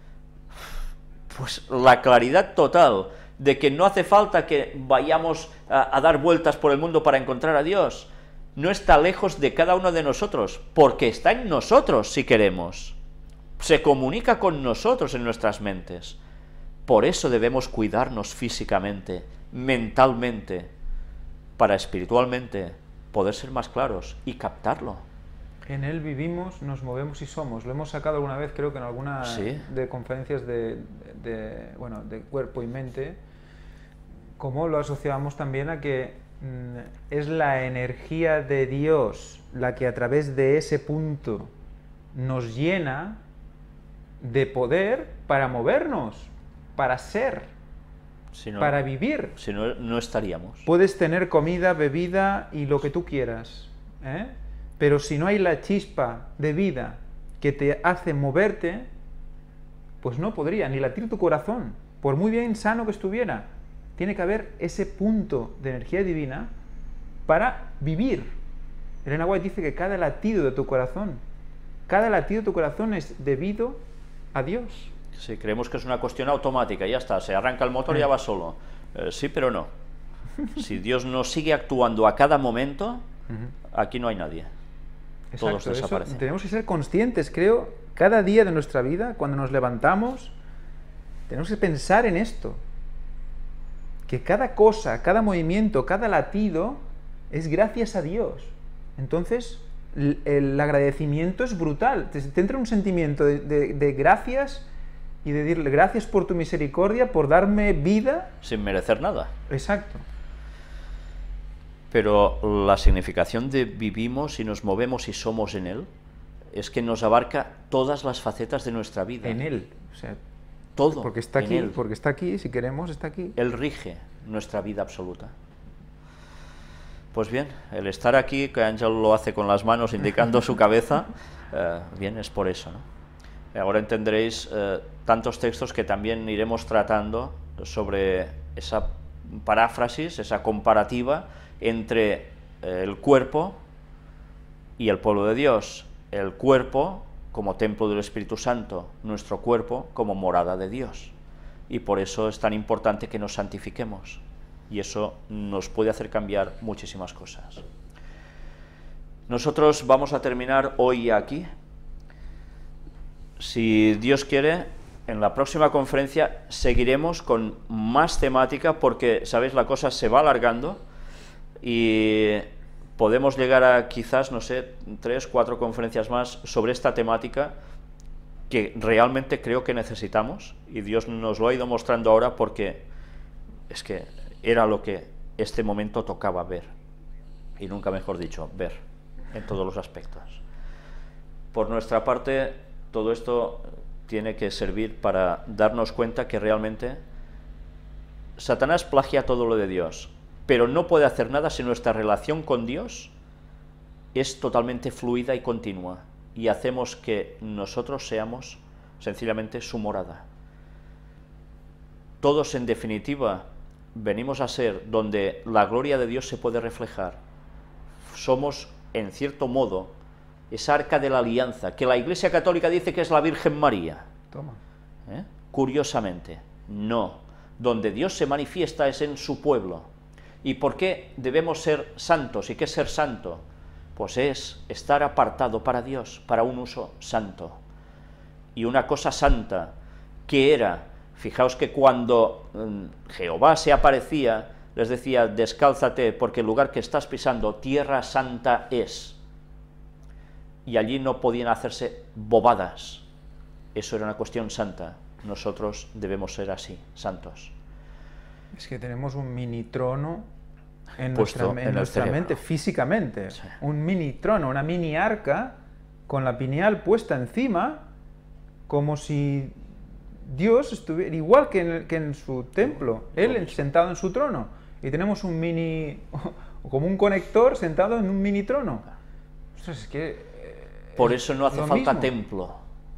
Pues la claridad total de que no hace falta que vayamos a dar vueltas por el mundo para encontrar a Dios. No está lejos de cada uno de nosotros, porque está en nosotros si queremos. Se comunica con nosotros en nuestras mentes. Por eso debemos cuidarnos físicamente, mentalmente, para espiritualmente poder ser más claros y captarlo. En Él vivimos, nos movemos y somos. Lo hemos sacado alguna vez, creo que en alguna de conferencias de cuerpo y mente, como lo asociamos también a que es la energía de Dios la que a través de ese punto nos llena de poder para movernos, para ser, si no, para vivir. Si no, no estaríamos. Puedes tener comida, bebida y lo que tú quieras, ¿eh? Pero si no hay la chispa de vida que te hace moverte, pues no podría ni latir tu corazón, por muy bien sano que estuviera. Tiene que haber ese punto de energía divina para vivir. Elena White dice que cada latido de tu corazón es debido a Dios. Sí, creemos que es una cuestión automática, ya está, se arranca el motor y ya va solo. Sí, pero no. Si Dios no sigue actuando a cada momento, aquí no hay nadie. Exacto, todos desaparecen. Tenemos que ser conscientes, creo, cada día de nuestra vida, cuando nos levantamos, tenemos que pensar en esto. Que cada cosa, cada movimiento, cada latido es gracias a Dios. Entonces, el agradecimiento es brutal. Te entra un sentimiento de gracias y de decirle gracias por tu misericordia, por darme vida. Sin merecer nada. Exacto. Pero la significación de vivimos y nos movemos y somos en Él es que nos abarca todas las facetas de nuestra vida. En Él, o sea, todo. Porque está aquí, si queremos, está aquí. Él rige nuestra vida absoluta. Pues bien, el estar aquí, que Ángel lo hace con las manos indicando su cabeza, bien, es por eso, ¿no? Ahora entenderéis tantos textos que también iremos tratando sobre esa paráfrasis, esa comparativa entre el cuerpo y el pueblo de Dios. El cuerpo como templo del Espíritu Santo, nuestro cuerpo como morada de Dios. Y por eso es tan importante que nos santifiquemos. Y eso nos puede hacer cambiar muchísimas cosas. Nosotros vamos a terminar hoy aquí. Si Dios quiere, en la próxima conferencia seguiremos con más temática porque, ¿sabéis? La cosa se va alargando y podemos llegar a quizás, no sé, 3 o 4 conferencias más sobre esta temática que realmente creo que necesitamos y Dios nos lo ha ido mostrando ahora porque es que era lo que este momento tocaba ver, y nunca mejor dicho, ver, en todos los aspectos. Por nuestra parte, todo esto tiene que servir para darnos cuenta que realmente Satanás plagia todo lo de Dios, pero no puede hacer nada si nuestra relación con Dios es totalmente fluida y continua, y hacemos que nosotros seamos sencillamente su morada. Todos, en definitiva, venimos a ser donde la gloria de Dios se puede reflejar. Somos, en cierto modo, esa arca de la alianza, que la Iglesia Católica dice que es la Virgen María. Toma. Curiosamente, no. Donde Dios se manifiesta es en su pueblo. ¿Y por qué debemos ser santos? ¿Y qué es ser santo? Pues es estar apartado para Dios, para un uso santo. Y una cosa santa, que era, fijaos que cuando Jehová se aparecía, les decía, descálzate, porque el lugar que estás pisando, tierra santa es. Y allí no podían hacerse bobadas. Eso era una cuestión santa. Nosotros debemos ser así, santos. Es que tenemos un mini trono en Puesto nuestra mente, físicamente. Sí. Un mini trono, una mini arca, con la pineal puesta encima, como si Dios estuviera igual que en su templo, Él sentado en su trono. Y tenemos un mini, como un conector sentado en un mini trono. Ostras, es que por eso no hace falta mismo. templo.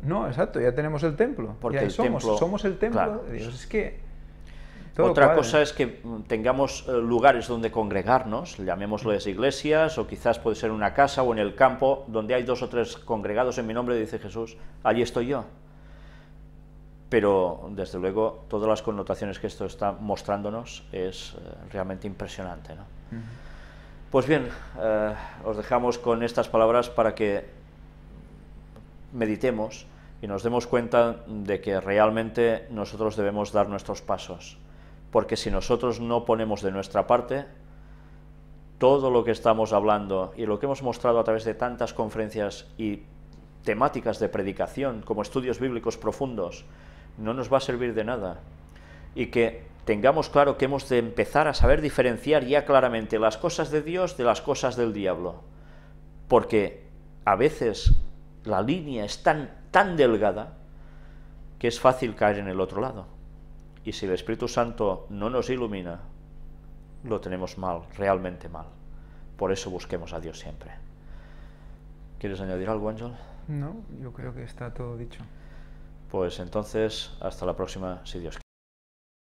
No, exacto, ya tenemos el templo. Porque y ahí el somos, templo, somos el templo claro. de Dios. Es que todo Otra cuadra. cosa es que tengamos lugares donde congregarnos, llamémosles iglesias, o quizás puede ser una casa o en el campo, donde hay 2 o 3 congregados en mi nombre, dice Jesús, allí estoy yo. Pero, desde luego, todas las connotaciones que esto está mostrándonos es realmente impresionante, ¿no? Pues bien, os dejamos con estas palabras para que meditemos y nos demos cuenta de que realmente nosotros debemos dar nuestros pasos, porque si nosotros no ponemos de nuestra parte, todo lo que estamos hablando y lo que hemos mostrado a través de tantas conferencias y temáticas de predicación, como estudios bíblicos profundos, no nos va a servir de nada. Y que tengamos claro que hemos de empezar a saber diferenciar ya claramente las cosas de Dios de las cosas del diablo, porque a veces la línea es tan delgada que es fácil caer en el otro lado. Y si el Espíritu Santo no nos ilumina, lo tenemos mal, realmente mal. Por eso busquemos a Dios siempre. ¿Quieres añadir algo, Ángel? No, yo creo que está todo dicho. Pues entonces, hasta la próxima, si Dios quiere.